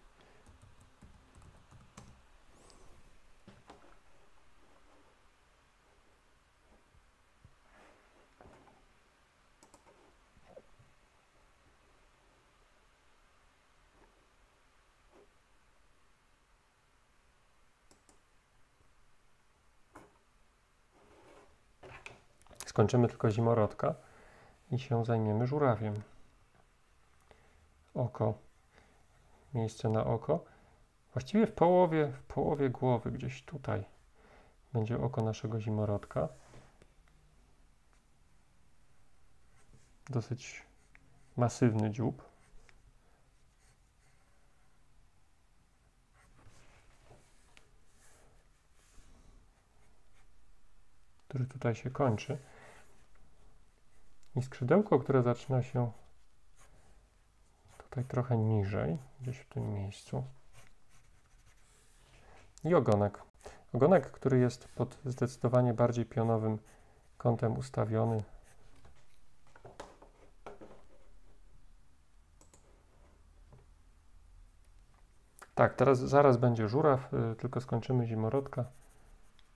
Skończymy tylko zimorodka i się zajmiemy żurawiem. Oko. Miejsce na oko. Właściwie w połowie głowy, gdzieś tutaj będzie oko naszego zimorodka. Dosyć masywny dziób. Który tutaj się kończy. I skrzydełko, które zaczyna się tutaj trochę niżej, gdzieś w tym miejscu. I ogonek. Ogonek, który jest pod zdecydowanie bardziej pionowym kątem ustawiony. Tak, zaraz będzie żuraw, tylko skończymy zimorodka.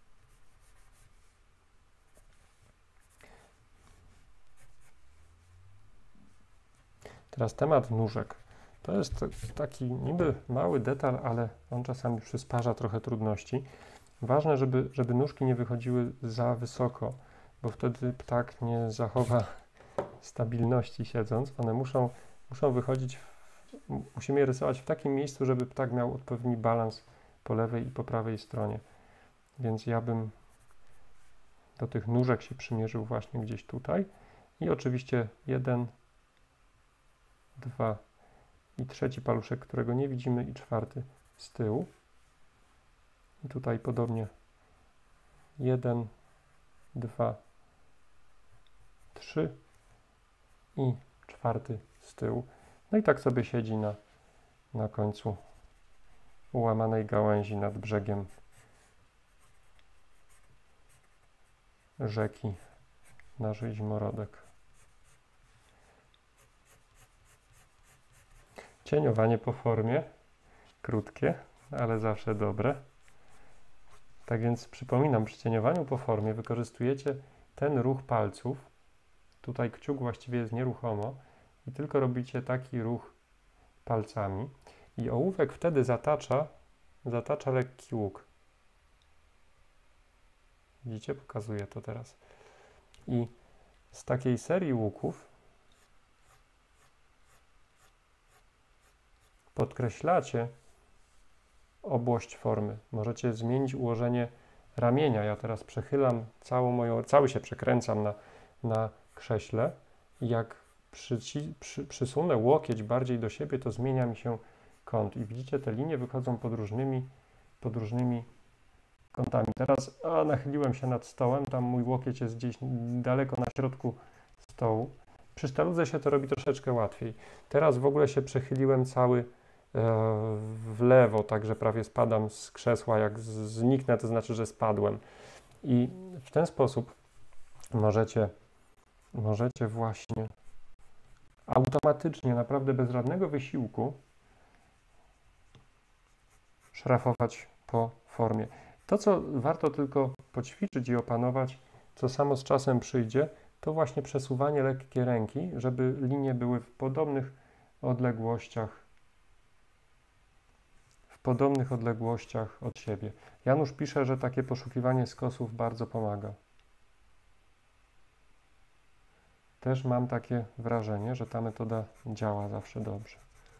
Teraz temat nóżek. To jest taki niby mały detal, ale on czasami przysparza trochę trudności. Ważne, żeby nóżki nie wychodziły za wysoko, bo wtedy ptak nie zachowa stabilności siedząc. One muszą wychodzić, musimy je rysować w takim miejscu, żeby ptak miał odpowiedni balans po lewej i po prawej stronie. Więc ja bym do tych nóżek się przymierzył właśnie gdzieś tutaj. I oczywiście 1, 2 i trzeci paluszek, którego nie widzimy, i czwarty z tyłu. I tutaj podobnie 1, 2, 3 i czwarty z tyłu. No i tak sobie siedzi na końcu ułamanej gałęzi nad brzegiem rzeki nasz zimorodek. Cieniowanie po formie, krótkie, ale zawsze dobre. Tak więc przypominam, przy cieniowaniu po formie wykorzystujecie ten ruch palców. Tutaj kciuk właściwie jest nieruchomo i tylko robicie taki ruch palcami. I ołówek wtedy zatacza lekki łuk. Widzicie? Pokazuję to teraz. I z takiej serii łuków podkreślacie obłość formy. Możecie zmienić ułożenie ramienia. Ja teraz przechylam cały się przekręcam na krześle i jak przysunę łokieć bardziej do siebie, to zmienia mi się kąt. I widzicie, te linie wychodzą pod różnymi kątami. Teraz nachyliłem się nad stołem, tam mój łokieć jest gdzieś daleko na środku stołu. Przy sztaludze się to robi troszeczkę łatwiej. Teraz w ogóle się przechyliłem cały w lewo, także prawie spadam z krzesła. Jak zniknę, to znaczy, że spadłem. I w ten sposób możecie właśnie automatycznie, naprawdę bez żadnego wysiłku szrafować po formie. To, co warto tylko poćwiczyć i opanować, co samo z czasem przyjdzie, to właśnie przesuwanie lekkie ręki, żeby linie były w podobnych odległościach od siebie. Janusz pisze, że takie poszukiwanie skosów bardzo pomaga. Też mam takie wrażenie, że ta metoda działa zawsze dobrze.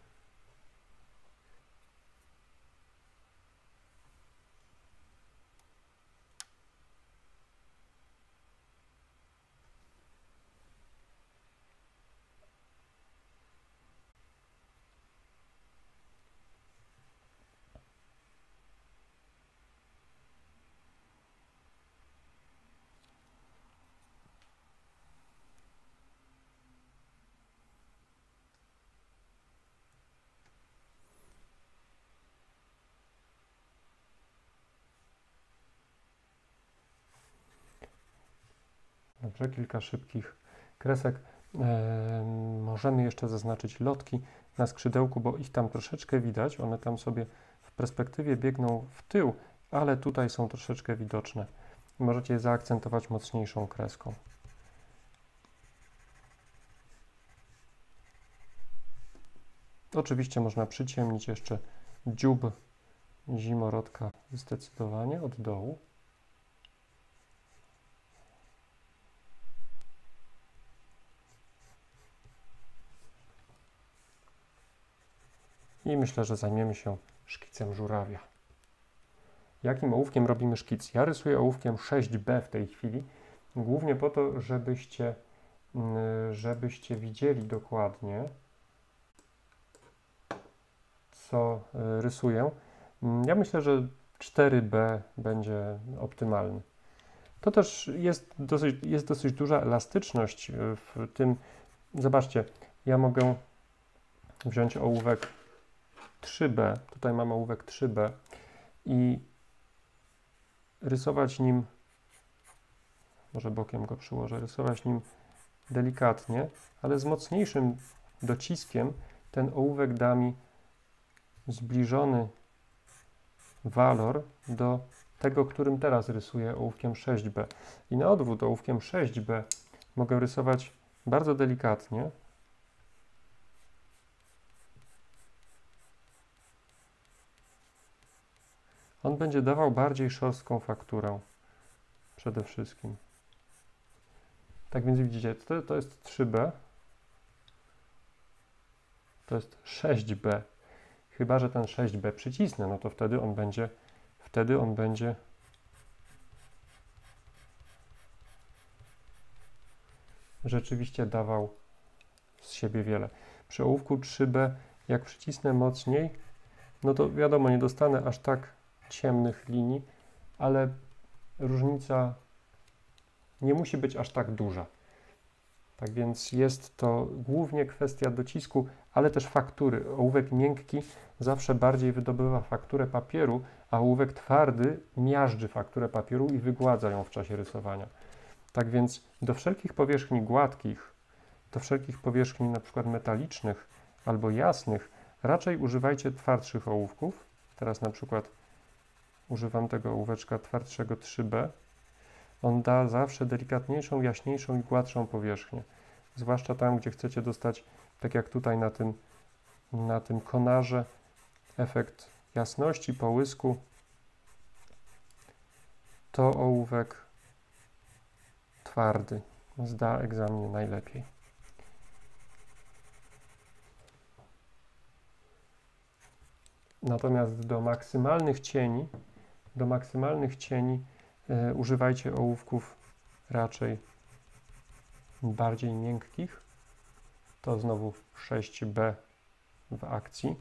Dobrze, kilka szybkich kresek. Możemy jeszcze zaznaczyć lotki na skrzydełku, bo ich tam troszeczkę widać. One tam sobie w perspektywie biegną w tył, ale tutaj są troszeczkę widoczne. Możecie je zaakcentować mocniejszą kreską. Oczywiście można przyciemnić jeszcze dziób zimorodka zdecydowanie od dołu. I myślę, że zajmiemy się szkicem żurawia. Jakim ołówkiem robimy szkic? Ja rysuję ołówkiem 6B w tej chwili, głównie po to, żebyście widzieli dokładnie, co rysuję. Ja myślę, że 4B będzie optymalny. To też jest dosyć duża elastyczność w tym. Zobaczcie, ja mogę wziąć ołówek 3B, tutaj mam ołówek 3B i rysować nim, może bokiem go przyłożę, rysować nim delikatnie, ale z mocniejszym dociskiem ten ołówek da mi zbliżony walor do tego, którym teraz rysuję ołówkiem 6B. I na odwrót ołówkiem 6B mogę rysować bardzo delikatnie on będzie dawał bardziej szorstką fakturę przede wszystkim. Tak więc widzicie, to jest 3B, to jest 6B. Chyba że ten 6B przycisnę, no to wtedy on będzie rzeczywiście dawał z siebie wiele. Przy ołówku 3B, jak przycisnę mocniej, no to wiadomo, nie dostanę aż tak ciemnych linii, ale różnica nie musi być aż tak duża. Tak więc jest to głównie kwestia docisku, ale też faktury. Ołówek miękki zawsze bardziej wydobywa fakturę papieru, a ołówek twardy miażdży fakturę papieru i wygładza ją w czasie rysowania. Tak więc do wszelkich powierzchni gładkich, do wszelkich powierzchni na przykład metalicznych albo jasnych, raczej używajcie twardszych ołówków. Teraz na przykład używam tego ołóweczka twardszego 3B. On da zawsze delikatniejszą, jaśniejszą i gładszą powierzchnię. Zwłaszcza tam, gdzie chcecie dostać, tak jak tutaj na tym konarze, efekt jasności, połysku, to ołówek twardy zda egzamin najlepiej. Natomiast do maksymalnych cieni używajcie ołówków raczej bardziej miękkich. To znowu 6B w akcji.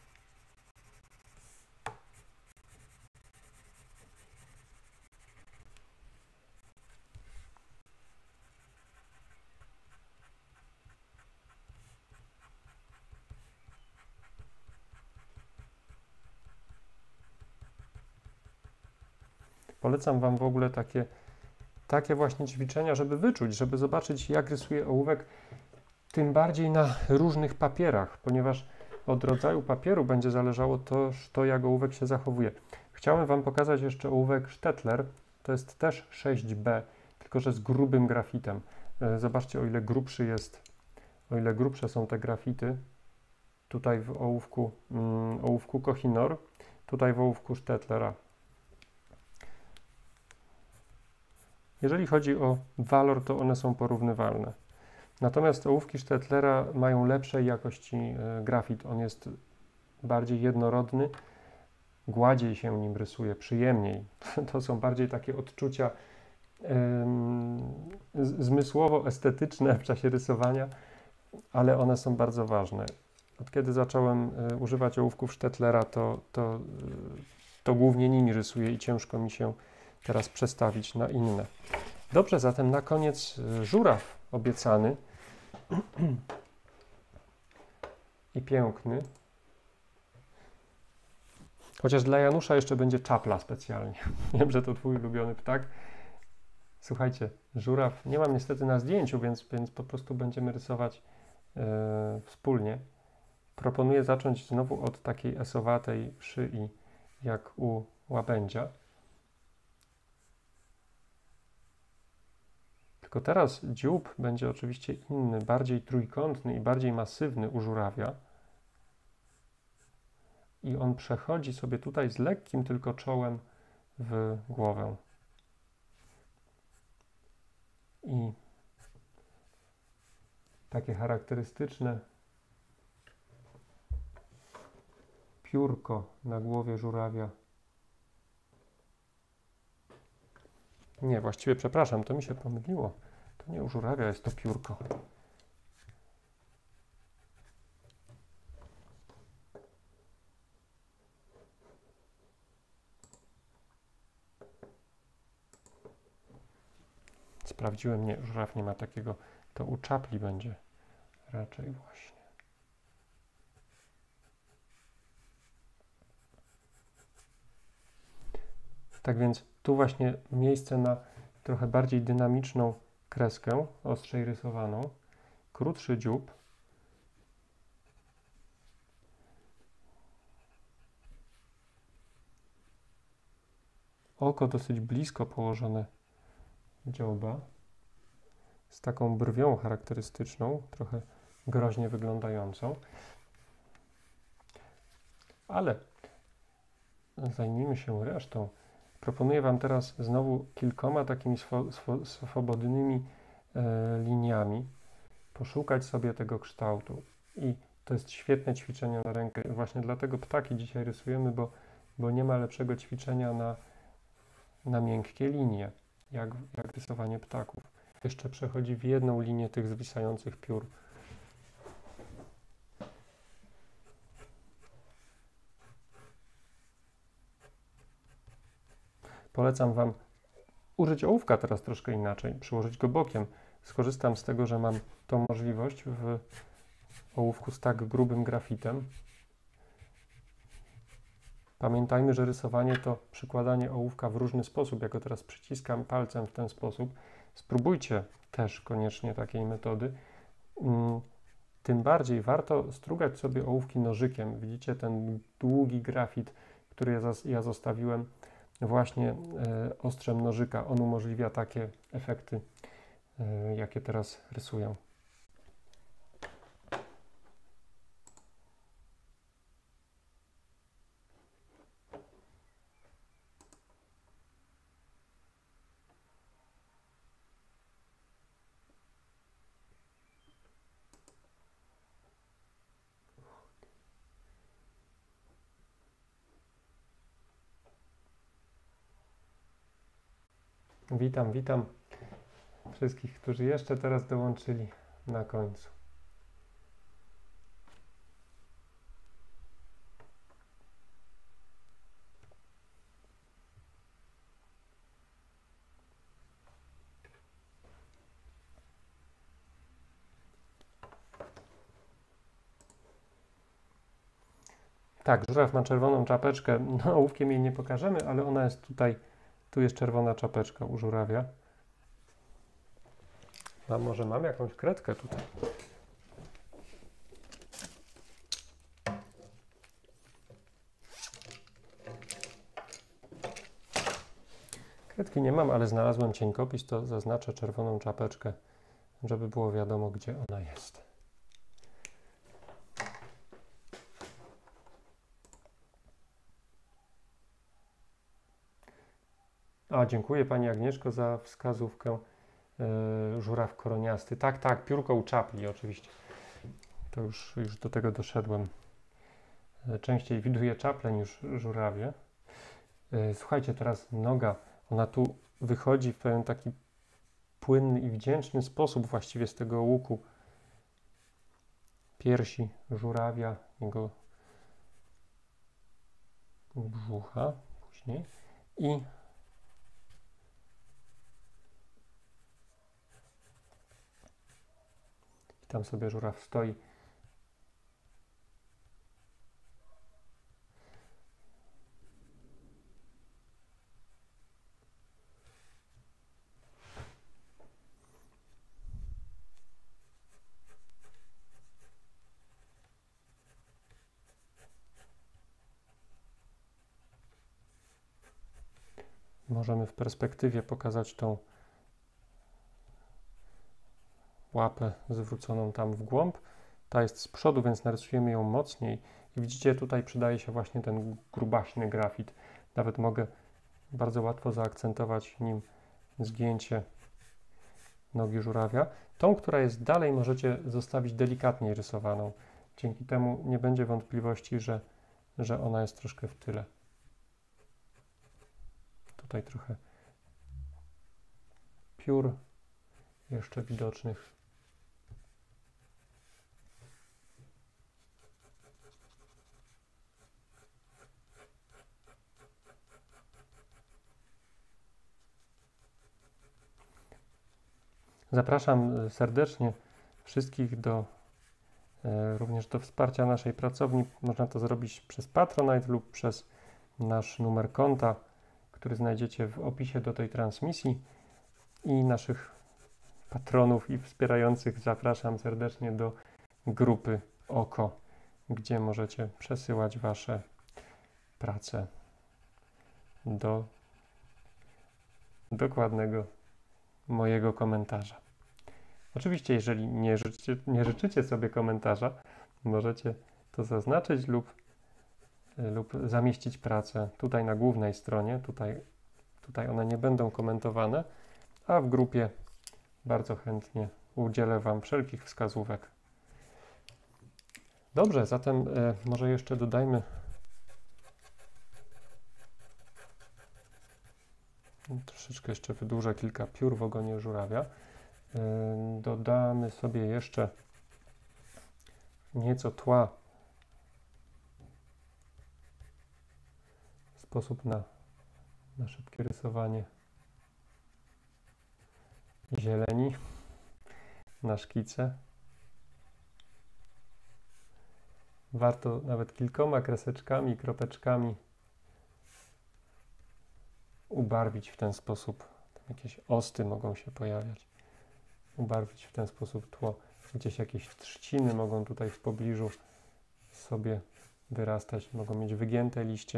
Polecam Wam w ogóle takie właśnie ćwiczenia, żeby wyczuć, żeby zobaczyć, jak rysuje ołówek, tym bardziej na różnych papierach, ponieważ od rodzaju papieru będzie zależało to, jak ołówek się zachowuje. Chciałem Wam pokazać jeszcze ołówek Staedtler, to jest też 6B, tylko że z grubym grafitem. Zobaczcie, o ile grubsze są te grafity, tutaj w ołówku Koh-i-Noor, tutaj w ołówku Staedtlera. Jeżeli chodzi o walor, to one są porównywalne. Natomiast ołówki Staedtlera mają lepszej jakości grafit. On jest bardziej jednorodny, gładziej się nim rysuje, przyjemniej. To są bardziej takie odczucia zmysłowo-estetyczne w czasie rysowania, ale one są bardzo ważne. Od kiedy zacząłem używać ołówków Staedtlera, to głównie nimi rysuję i ciężko mi się teraz przestawić na inne. Dobrze, zatem na koniec żuraw obiecany i piękny. Chociaż dla Janusza jeszcze będzie czapla specjalnie. Wiem, że to Twój ulubiony ptak. Słuchajcie, żuraw nie mam niestety na zdjęciu, więc po prostu będziemy rysować wspólnie. Proponuję zacząć znowu od takiej esowatej szyi, jak u łabędzia. Tylko teraz dziób będzie oczywiście inny, bardziej trójkątny i bardziej masywny u żurawia. I on przechodzi sobie tutaj z lekkim tylko czołem w głowę. I takie charakterystyczne piórko na głowie żurawia. Nie, właściwie przepraszam, to mi się pomyliło. To nie u żurawia jest to piórko. Sprawdziłem, nie, żuraw nie ma takiego, to u czapli będzie raczej właśnie. Tak więc tu właśnie miejsce na trochę bardziej dynamiczną kreskę, ostrzej rysowaną, krótszy dziób. Oko dosyć blisko położone dzioba, z taką brwią charakterystyczną, trochę groźnie wyglądającą. Ale zajmijmy się resztą. Proponuję Wam teraz znowu kilkoma takimi swobodnymi liniami poszukać sobie tego kształtu. I to jest świetne ćwiczenie na rękę. Właśnie dlatego ptaki dzisiaj rysujemy, bo nie ma lepszego ćwiczenia na miękkie linie, jak rysowanie ptaków. Jeszcze przechodzi w jedną linię tych zwisających piór. Polecam Wam użyć ołówka teraz troszkę inaczej, przyłożyć go bokiem. Skorzystam z tego, że mam tą możliwość w ołówku z tak grubym grafitem. Pamiętajmy, że rysowanie to przykładanie ołówka w różny sposób. Ja go teraz przyciskam palcem w ten sposób. Spróbujcie też koniecznie takiej metody. Tym bardziej warto strugać sobie ołówki nożykiem. Widzicie ten długi grafit, który ja zostawiłem właśnie ostrzem nożyka. On umożliwia takie efekty, jakie teraz rysuję. Witam wszystkich, którzy jeszcze teraz dołączyli na końcu. Tak, żuraw ma czerwoną czapeczkę. No, ołówkiem jej nie pokażemy, ale ona jest tutaj. Tu jest czerwona czapeczka u żurawia. A może mam jakąś kredkę tutaj? Kredki nie mam, ale znalazłem cienkopis, to zaznaczę czerwoną czapeczkę, żeby było wiadomo, gdzie ona jest. A, dziękuję Pani Agnieszko za wskazówkę. Żuraw koroniasty. Tak, piórko u czapli oczywiście. To już do tego doszedłem. Częściej widuję czaplę niż żurawie. Słuchajcie, teraz noga. Ona tu wychodzi w pewien taki płynny i wdzięczny sposób właściwie z tego łuku piersi żurawia, jego brzucha później i tam sobie żuraw stoi. Możemy w perspektywie pokazać tą łapę zwróconą tam w głąb. Ta jest z przodu, więc narysujemy ją mocniej. I widzicie, tutaj przydaje się właśnie ten grubaśny grafit. Nawet mogę bardzo łatwo zaakcentować nim zgięcie nogi żurawia. Tą, która jest dalej, możecie zostawić delikatniej rysowaną. Dzięki temu nie będzie wątpliwości, że ona jest troszkę w tyle. Tutaj trochę piór jeszcze widocznych. Zapraszam serdecznie wszystkich również do wsparcia naszej pracowni. Można to zrobić przez Patronite lub przez nasz numer konta, który znajdziecie w opisie do tej transmisji. I naszych patronów i wspierających zapraszam serdecznie do grupy OKO, gdzie możecie przesyłać Wasze prace do dokładnego mojego komentarza. Oczywiście, jeżeli nie życzycie sobie komentarza, możecie to zaznaczyć lub lub zamieścić pracę tutaj na głównej stronie. Tutaj one nie będą komentowane, a w grupie bardzo chętnie udzielę Wam wszelkich wskazówek. Dobrze, zatem może jeszcze dodajmy troszeczkę jeszcze wydłużę kilka piór w ogonie żurawia. Dodamy sobie jeszcze nieco tła. Sposób na szybkie rysowanie zieleni na szkice. Warto nawet kilkoma kreseczkami, kropeczkami ubarwić w ten sposób. Tam jakieś osty mogą się pojawiać. Ubarwić w ten sposób tło. Gdzieś jakieś trzciny mogą tutaj w pobliżu sobie wyrastać. Mogą mieć wygięte liście.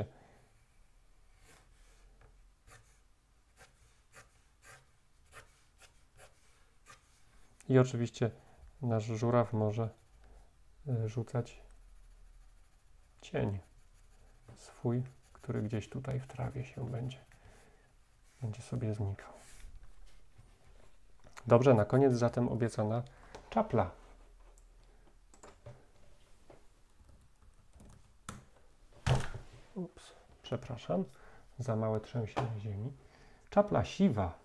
I oczywiście nasz żuraw może rzucać cień swój, który gdzieś tutaj w trawie się będzie sobie znikał. Dobrze, na koniec zatem obiecana czapla. Ups, przepraszam za małe trzęsienie ziemi. Czapla siwa.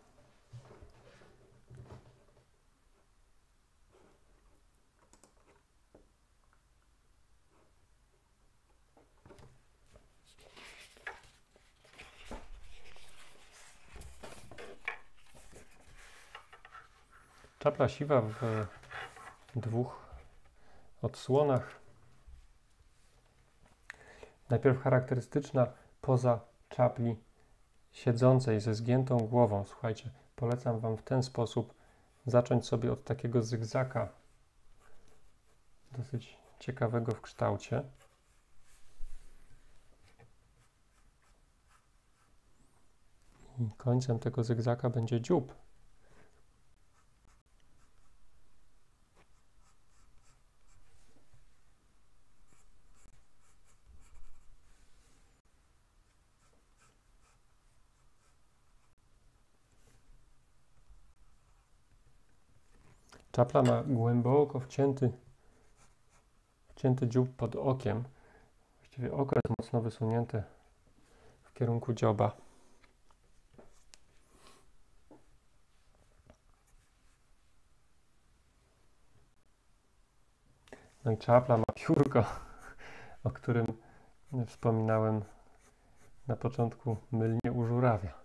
Czapla siwa w dwóch odsłonach. Najpierw charakterystyczna poza czapli siedzącej ze zgiętą głową. Słuchajcie, polecam Wam w ten sposób zacząć sobie od takiego zygzaka, dosyć ciekawego w kształcie. I końcem tego zygzaka będzie dziób. Czapla ma głęboko wcięty dziób pod okiem. Właściwie oko jest mocno wysunięte w kierunku dzioba. No i czapla ma piórko, o którym wspominałem na początku mylnie u żurawia.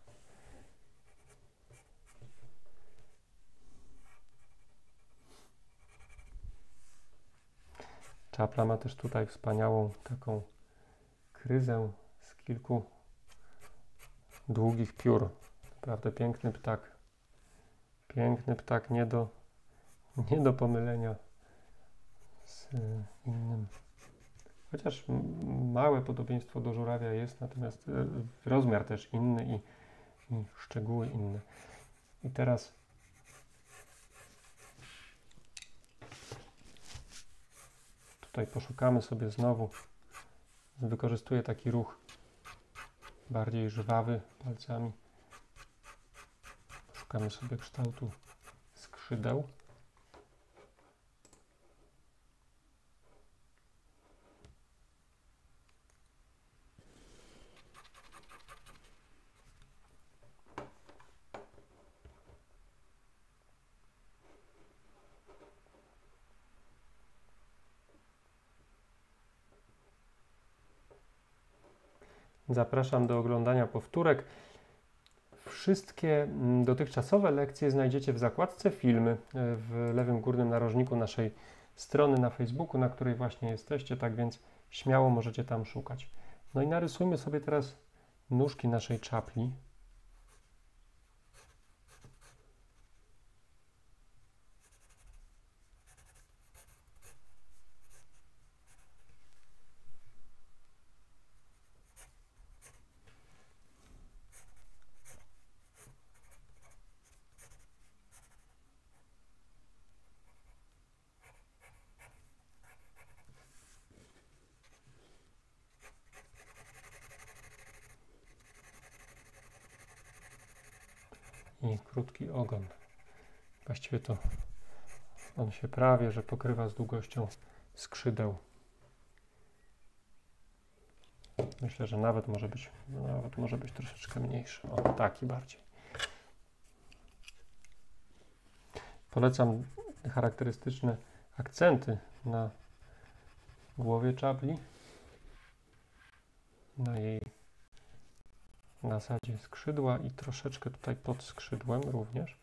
Czapla ma też tutaj wspaniałą taką kryzę z kilku długich piór. Naprawdę piękny ptak. Piękny ptak, nie do pomylenia z innym. Chociaż małe podobieństwo do żurawia jest, natomiast rozmiar też inny i szczegóły inne. I teraz tutaj poszukamy sobie znowu, wykorzystuję taki ruch bardziej żwawy palcami. Szukamy sobie kształtu skrzydeł. Zapraszam do oglądania powtórek. Wszystkie dotychczasowe lekcje znajdziecie w zakładce filmy w lewym górnym narożniku naszej strony na Facebooku, na której właśnie jesteście, tak więc śmiało możecie tam szukać. No i narysujmy sobie teraz nóżki naszej czapli. i krótki ogon. Właściwie to on się prawie że pokrywa z długością skrzydeł. Myślę, że nawet może być troszeczkę mniejszy. O, taki bardziej. Polecam charakterystyczne akcenty na głowie czapli, na jej nasadzie skrzydła i troszeczkę tutaj pod skrzydłem również.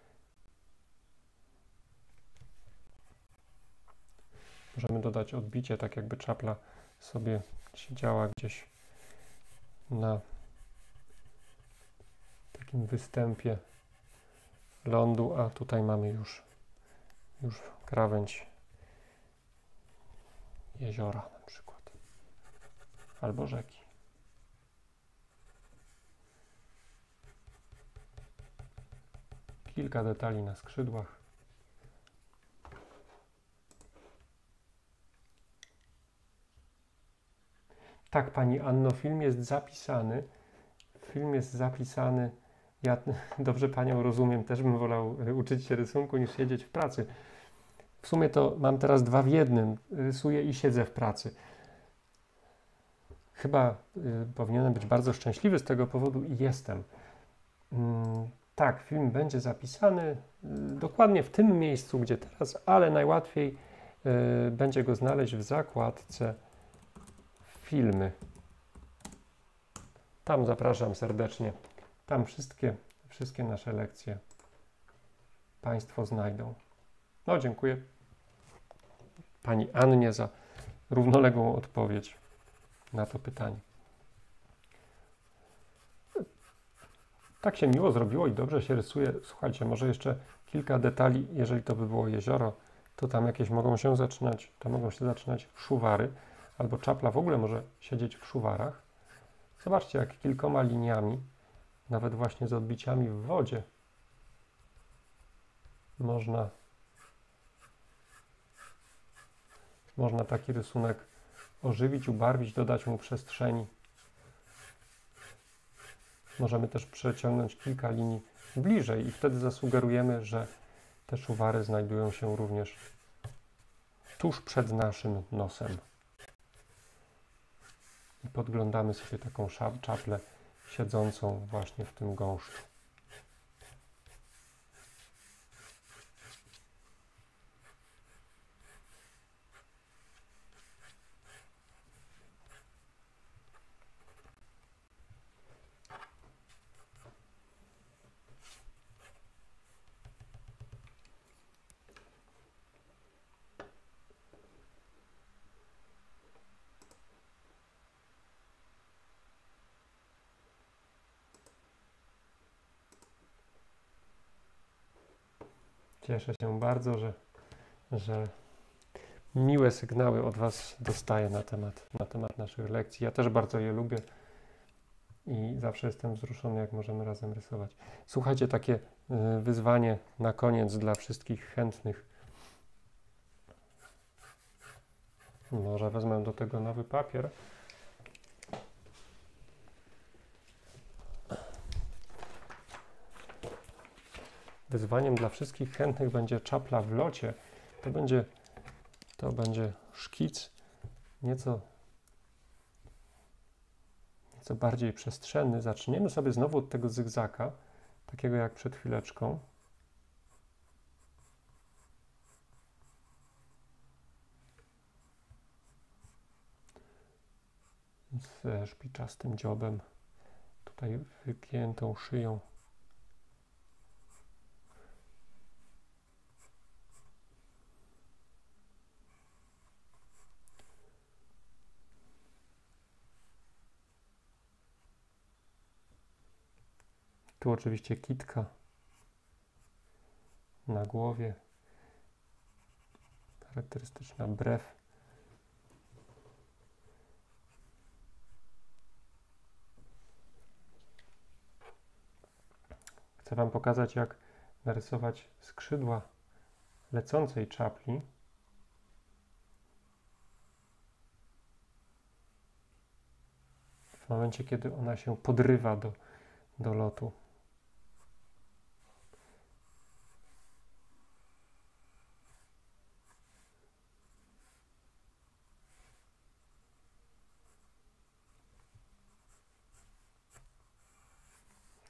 Możemy dodać odbicie, tak jakby czapla sobie siedziała gdzieś na takim występie lądu, a tutaj mamy już krawędź jeziora na przykład, albo rzeki. Kilka detali na skrzydłach. Tak, Pani Anno, film jest zapisany. Ja dobrze Panią rozumiem, też bym wolał uczyć się rysunku niż siedzieć w pracy. W sumie to mam teraz 2 w 1. Rysuję i siedzę w pracy. Chyba powinienem być bardzo szczęśliwy z tego powodu i jestem. Tak, film będzie zapisany dokładnie w tym miejscu, gdzie teraz, ale najłatwiej będzie go znaleźć w zakładce filmy. Tam zapraszam serdecznie. Tam wszystkie nasze lekcje Państwo znajdą. No, dziękuję Pani Annie za równoległą odpowiedź na to pytanie. Tak się miło zrobiło i dobrze się rysuje. Słuchajcie, może jeszcze kilka detali, jeżeli to by było jezioro, to tam jakieś mogą się zaczynać szuwary, albo czapla w ogóle może siedzieć w szuwarach. Zobaczcie, jak kilkoma liniami, nawet właśnie z odbiciami w wodzie, można taki rysunek ożywić, ubarwić, dodać mu przestrzeni. Możemy też przeciągnąć kilka linii bliżej i wtedy zasugerujemy, że te szuwary znajdują się również tuż przed naszym nosem. I podglądamy sobie taką czaplę siedzącą właśnie w tym gąszczu. Cieszę się bardzo, że miłe sygnały od Was dostaję na temat naszych lekcji. Ja też bardzo je lubię i zawsze jestem wzruszony, jak możemy razem rysować. Słuchajcie, takie wyzwanie na koniec dla wszystkich chętnych. Może wezmę do tego nowy papier. Wyzwaniem dla wszystkich chętnych będzie czapla w locie. To będzie szkic nieco bardziej przestrzenny. Zaczniemy sobie znowu od tego zygzaka, takiego jak przed chwileczką. Ze szpiczastym dziobem, tutaj wygiętą szyją. Tu oczywiście kitka na głowie, charakterystyczna brew. Chcę Wam pokazać, jak narysować skrzydła lecącej czapli. W momencie, kiedy ona się podrywa do lotu.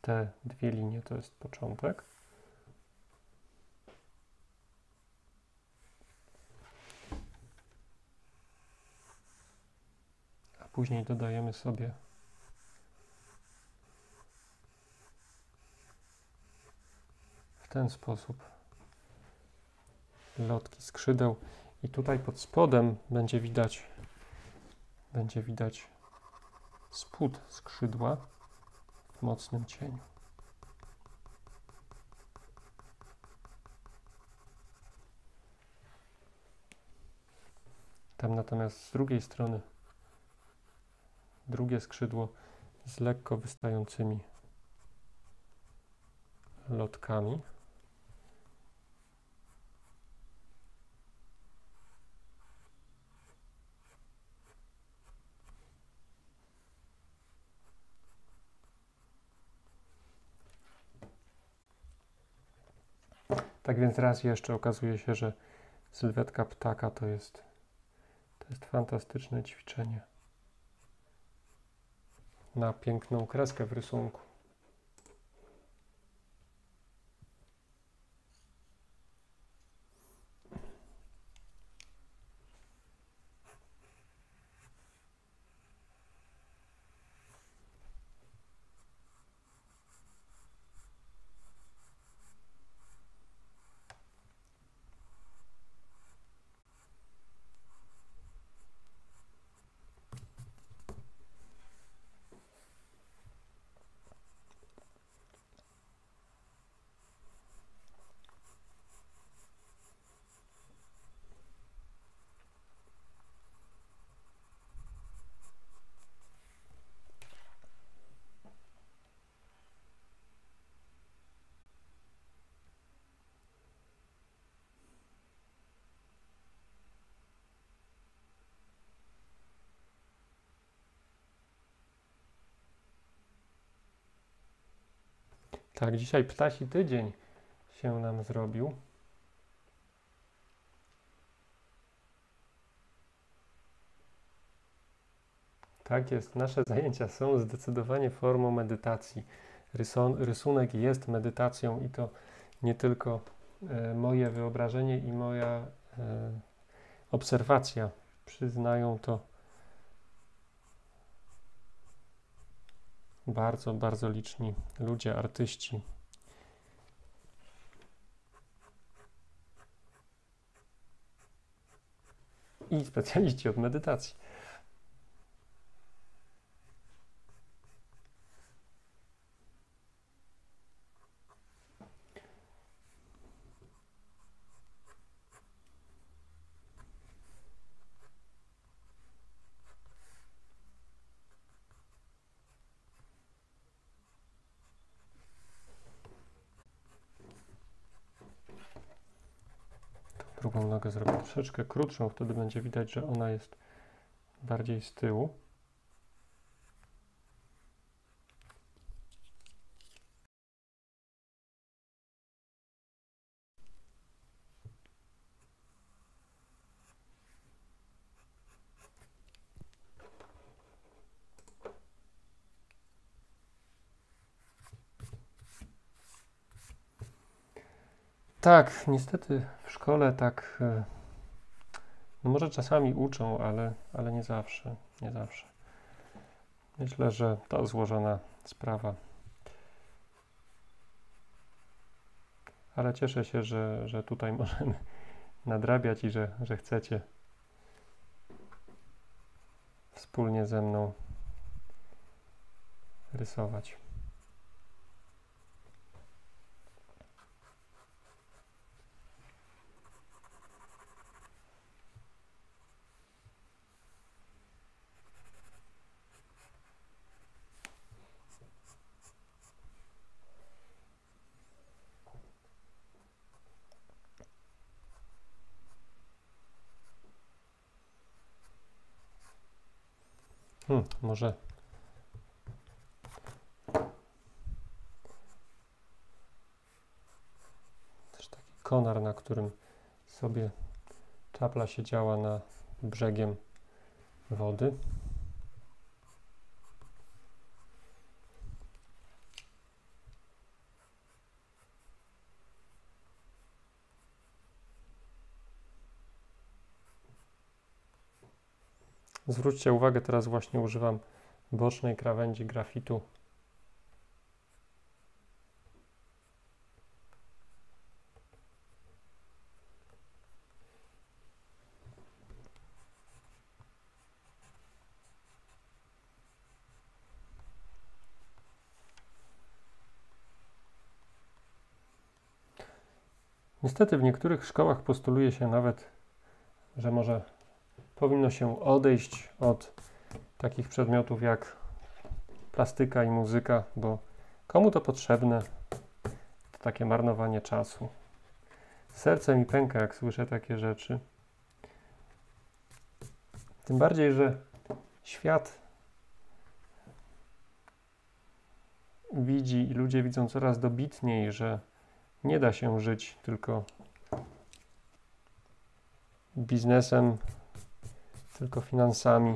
Te dwie linie to jest początek. A później dodajemy sobie w ten sposób lotki skrzydeł i tutaj pod spodem będzie widać spód skrzydła w mocnym cieniu. Tam natomiast z drugiej strony drugie skrzydło z lekko wystającymi lotkami. Tak więc raz jeszcze okazuje się, że sylwetka ptaka to jest fantastyczne ćwiczenie na piękną kreskę w rysunku. Tak, dzisiaj ptasi tydzień się nam zrobił. Tak jest, nasze zajęcia są zdecydowanie formą medytacji. Rysunek jest medytacją i to nie tylko moje wyobrażenie i moja obserwacja. Przyznają to bardzo, bardzo liczni ludzie, artyści. I specjaliści od medytacji. Drugą nogę zrobię troszeczkę krótszą, wtedy będzie widać, że ona jest bardziej z tyłu. Tak, niestety w szkole tak, no może czasami uczą, ale nie zawsze, nie zawsze. Myślę, że to złożona sprawa. Ale cieszę się, że tutaj możemy nadrabiać i że chcecie wspólnie ze mną rysować. Może też taki konar, na którym sobie czapla siedziała na brzegiem wody. Zwróćcie uwagę, teraz właśnie używam bocznej krawędzi grafitu. Niestety w niektórych szkołach postuluje się nawet, że może powinno się odejść od takich przedmiotów jak plastyka i muzyka, bo komu to potrzebne? To takie marnowanie czasu. Serce mi pęka, jak słyszę takie rzeczy. Tym bardziej, że świat widzi i ludzie widzą coraz dobitniej, że nie da się żyć tylko biznesem, tylko finansami.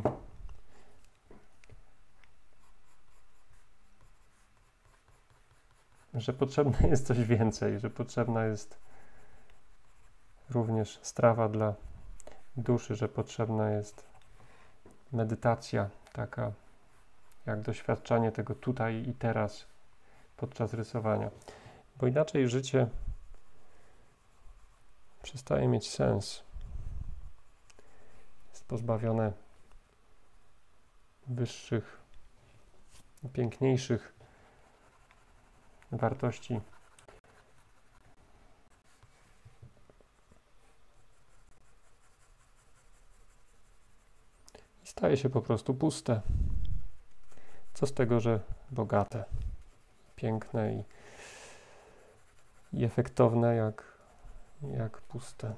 Że potrzebne jest coś więcej, że potrzebna jest również strawa dla duszy, że potrzebna jest medytacja, taka jak doświadczanie tego tutaj i teraz podczas rysowania. Bo inaczej życie przestaje mieć sens. Jest pozbawione wyższych, piękniejszych wartości. I staje się po prostu puste. Co z tego, że bogate, piękne i efektowne, jak puste.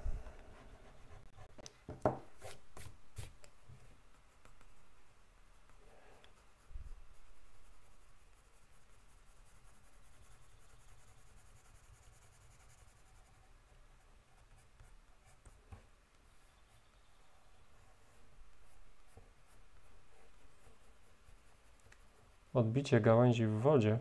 Odbicie gałęzi w wodzie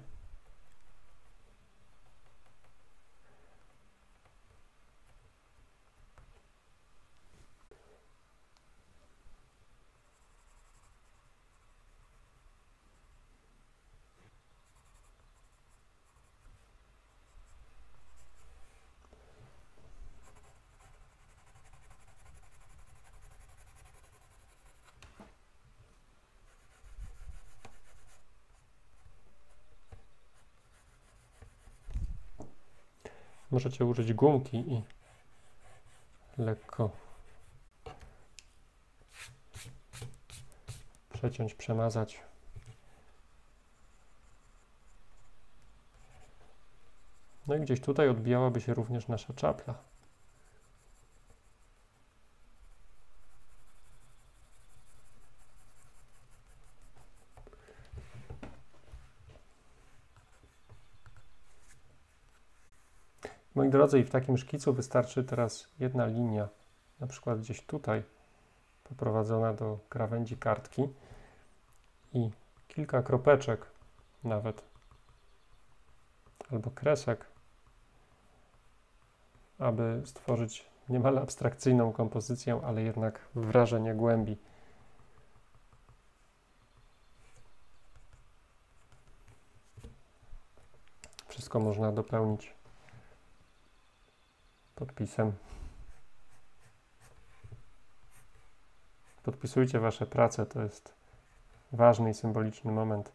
możecie użyć gumki i lekko przeciąć, przemazać. No i gdzieś tutaj odbijałaby się również nasza czapla. Moi drodzy, i w takim szkicu wystarczy teraz jedna linia, na przykład gdzieś tutaj, poprowadzona do krawędzi kartki i kilka kropeczek nawet, albo kresek, aby stworzyć niemal abstrakcyjną kompozycję, ale jednak wrażenie głębi. Wszystko można dopełnić podpisem. Podpisujcie wasze prace, to jest ważny i symboliczny moment.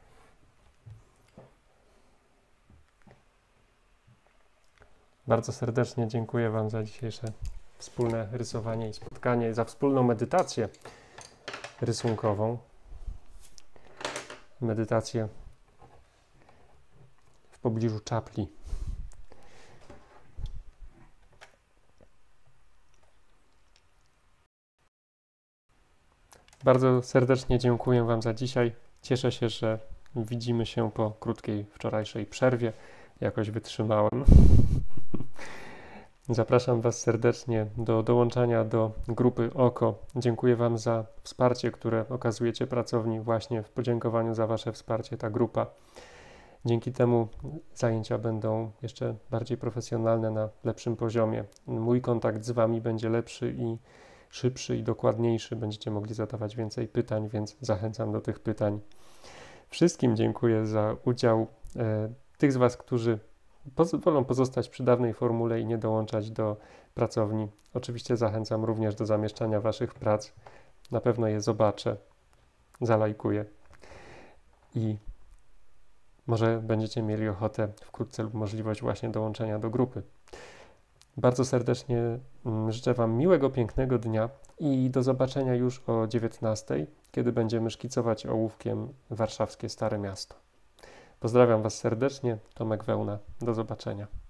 Bardzo serdecznie dziękuję wam za dzisiejsze wspólne rysowanie i spotkanie, i za wspólną medytację rysunkową. Medytację w pobliżu czapli. Bardzo serdecznie dziękuję wam za dzisiaj. Cieszę się, że widzimy się po krótkiej wczorajszej przerwie. Jakoś wytrzymałem. Zapraszam was serdecznie do dołączania do grupy OKO. Dziękuję wam za wsparcie, które okazujecie pracowni. Właśnie w podziękowaniu za wasze wsparcie ta grupa. Dzięki temu zajęcia będą jeszcze bardziej profesjonalne, na lepszym poziomie. Mój kontakt z wami będzie lepszy i szybszy i dokładniejszy. Będziecie mogli zadawać więcej pytań, więc zachęcam do tych pytań. Wszystkim dziękuję za udział. Tych z Was, którzy wolą pozostać przy dawnej formule i nie dołączać do pracowni, oczywiście zachęcam również do zamieszczania Waszych prac. Na pewno je zobaczę, zalajkuję i może będziecie mieli ochotę wkrótce lub możliwość właśnie dołączenia do grupy. Bardzo serdecznie życzę Wam miłego, pięknego dnia i do zobaczenia już o 19:00, kiedy będziemy szkicować ołówkiem warszawskie Stare Miasto. Pozdrawiam Was serdecznie, Tomek Wełna. Do zobaczenia.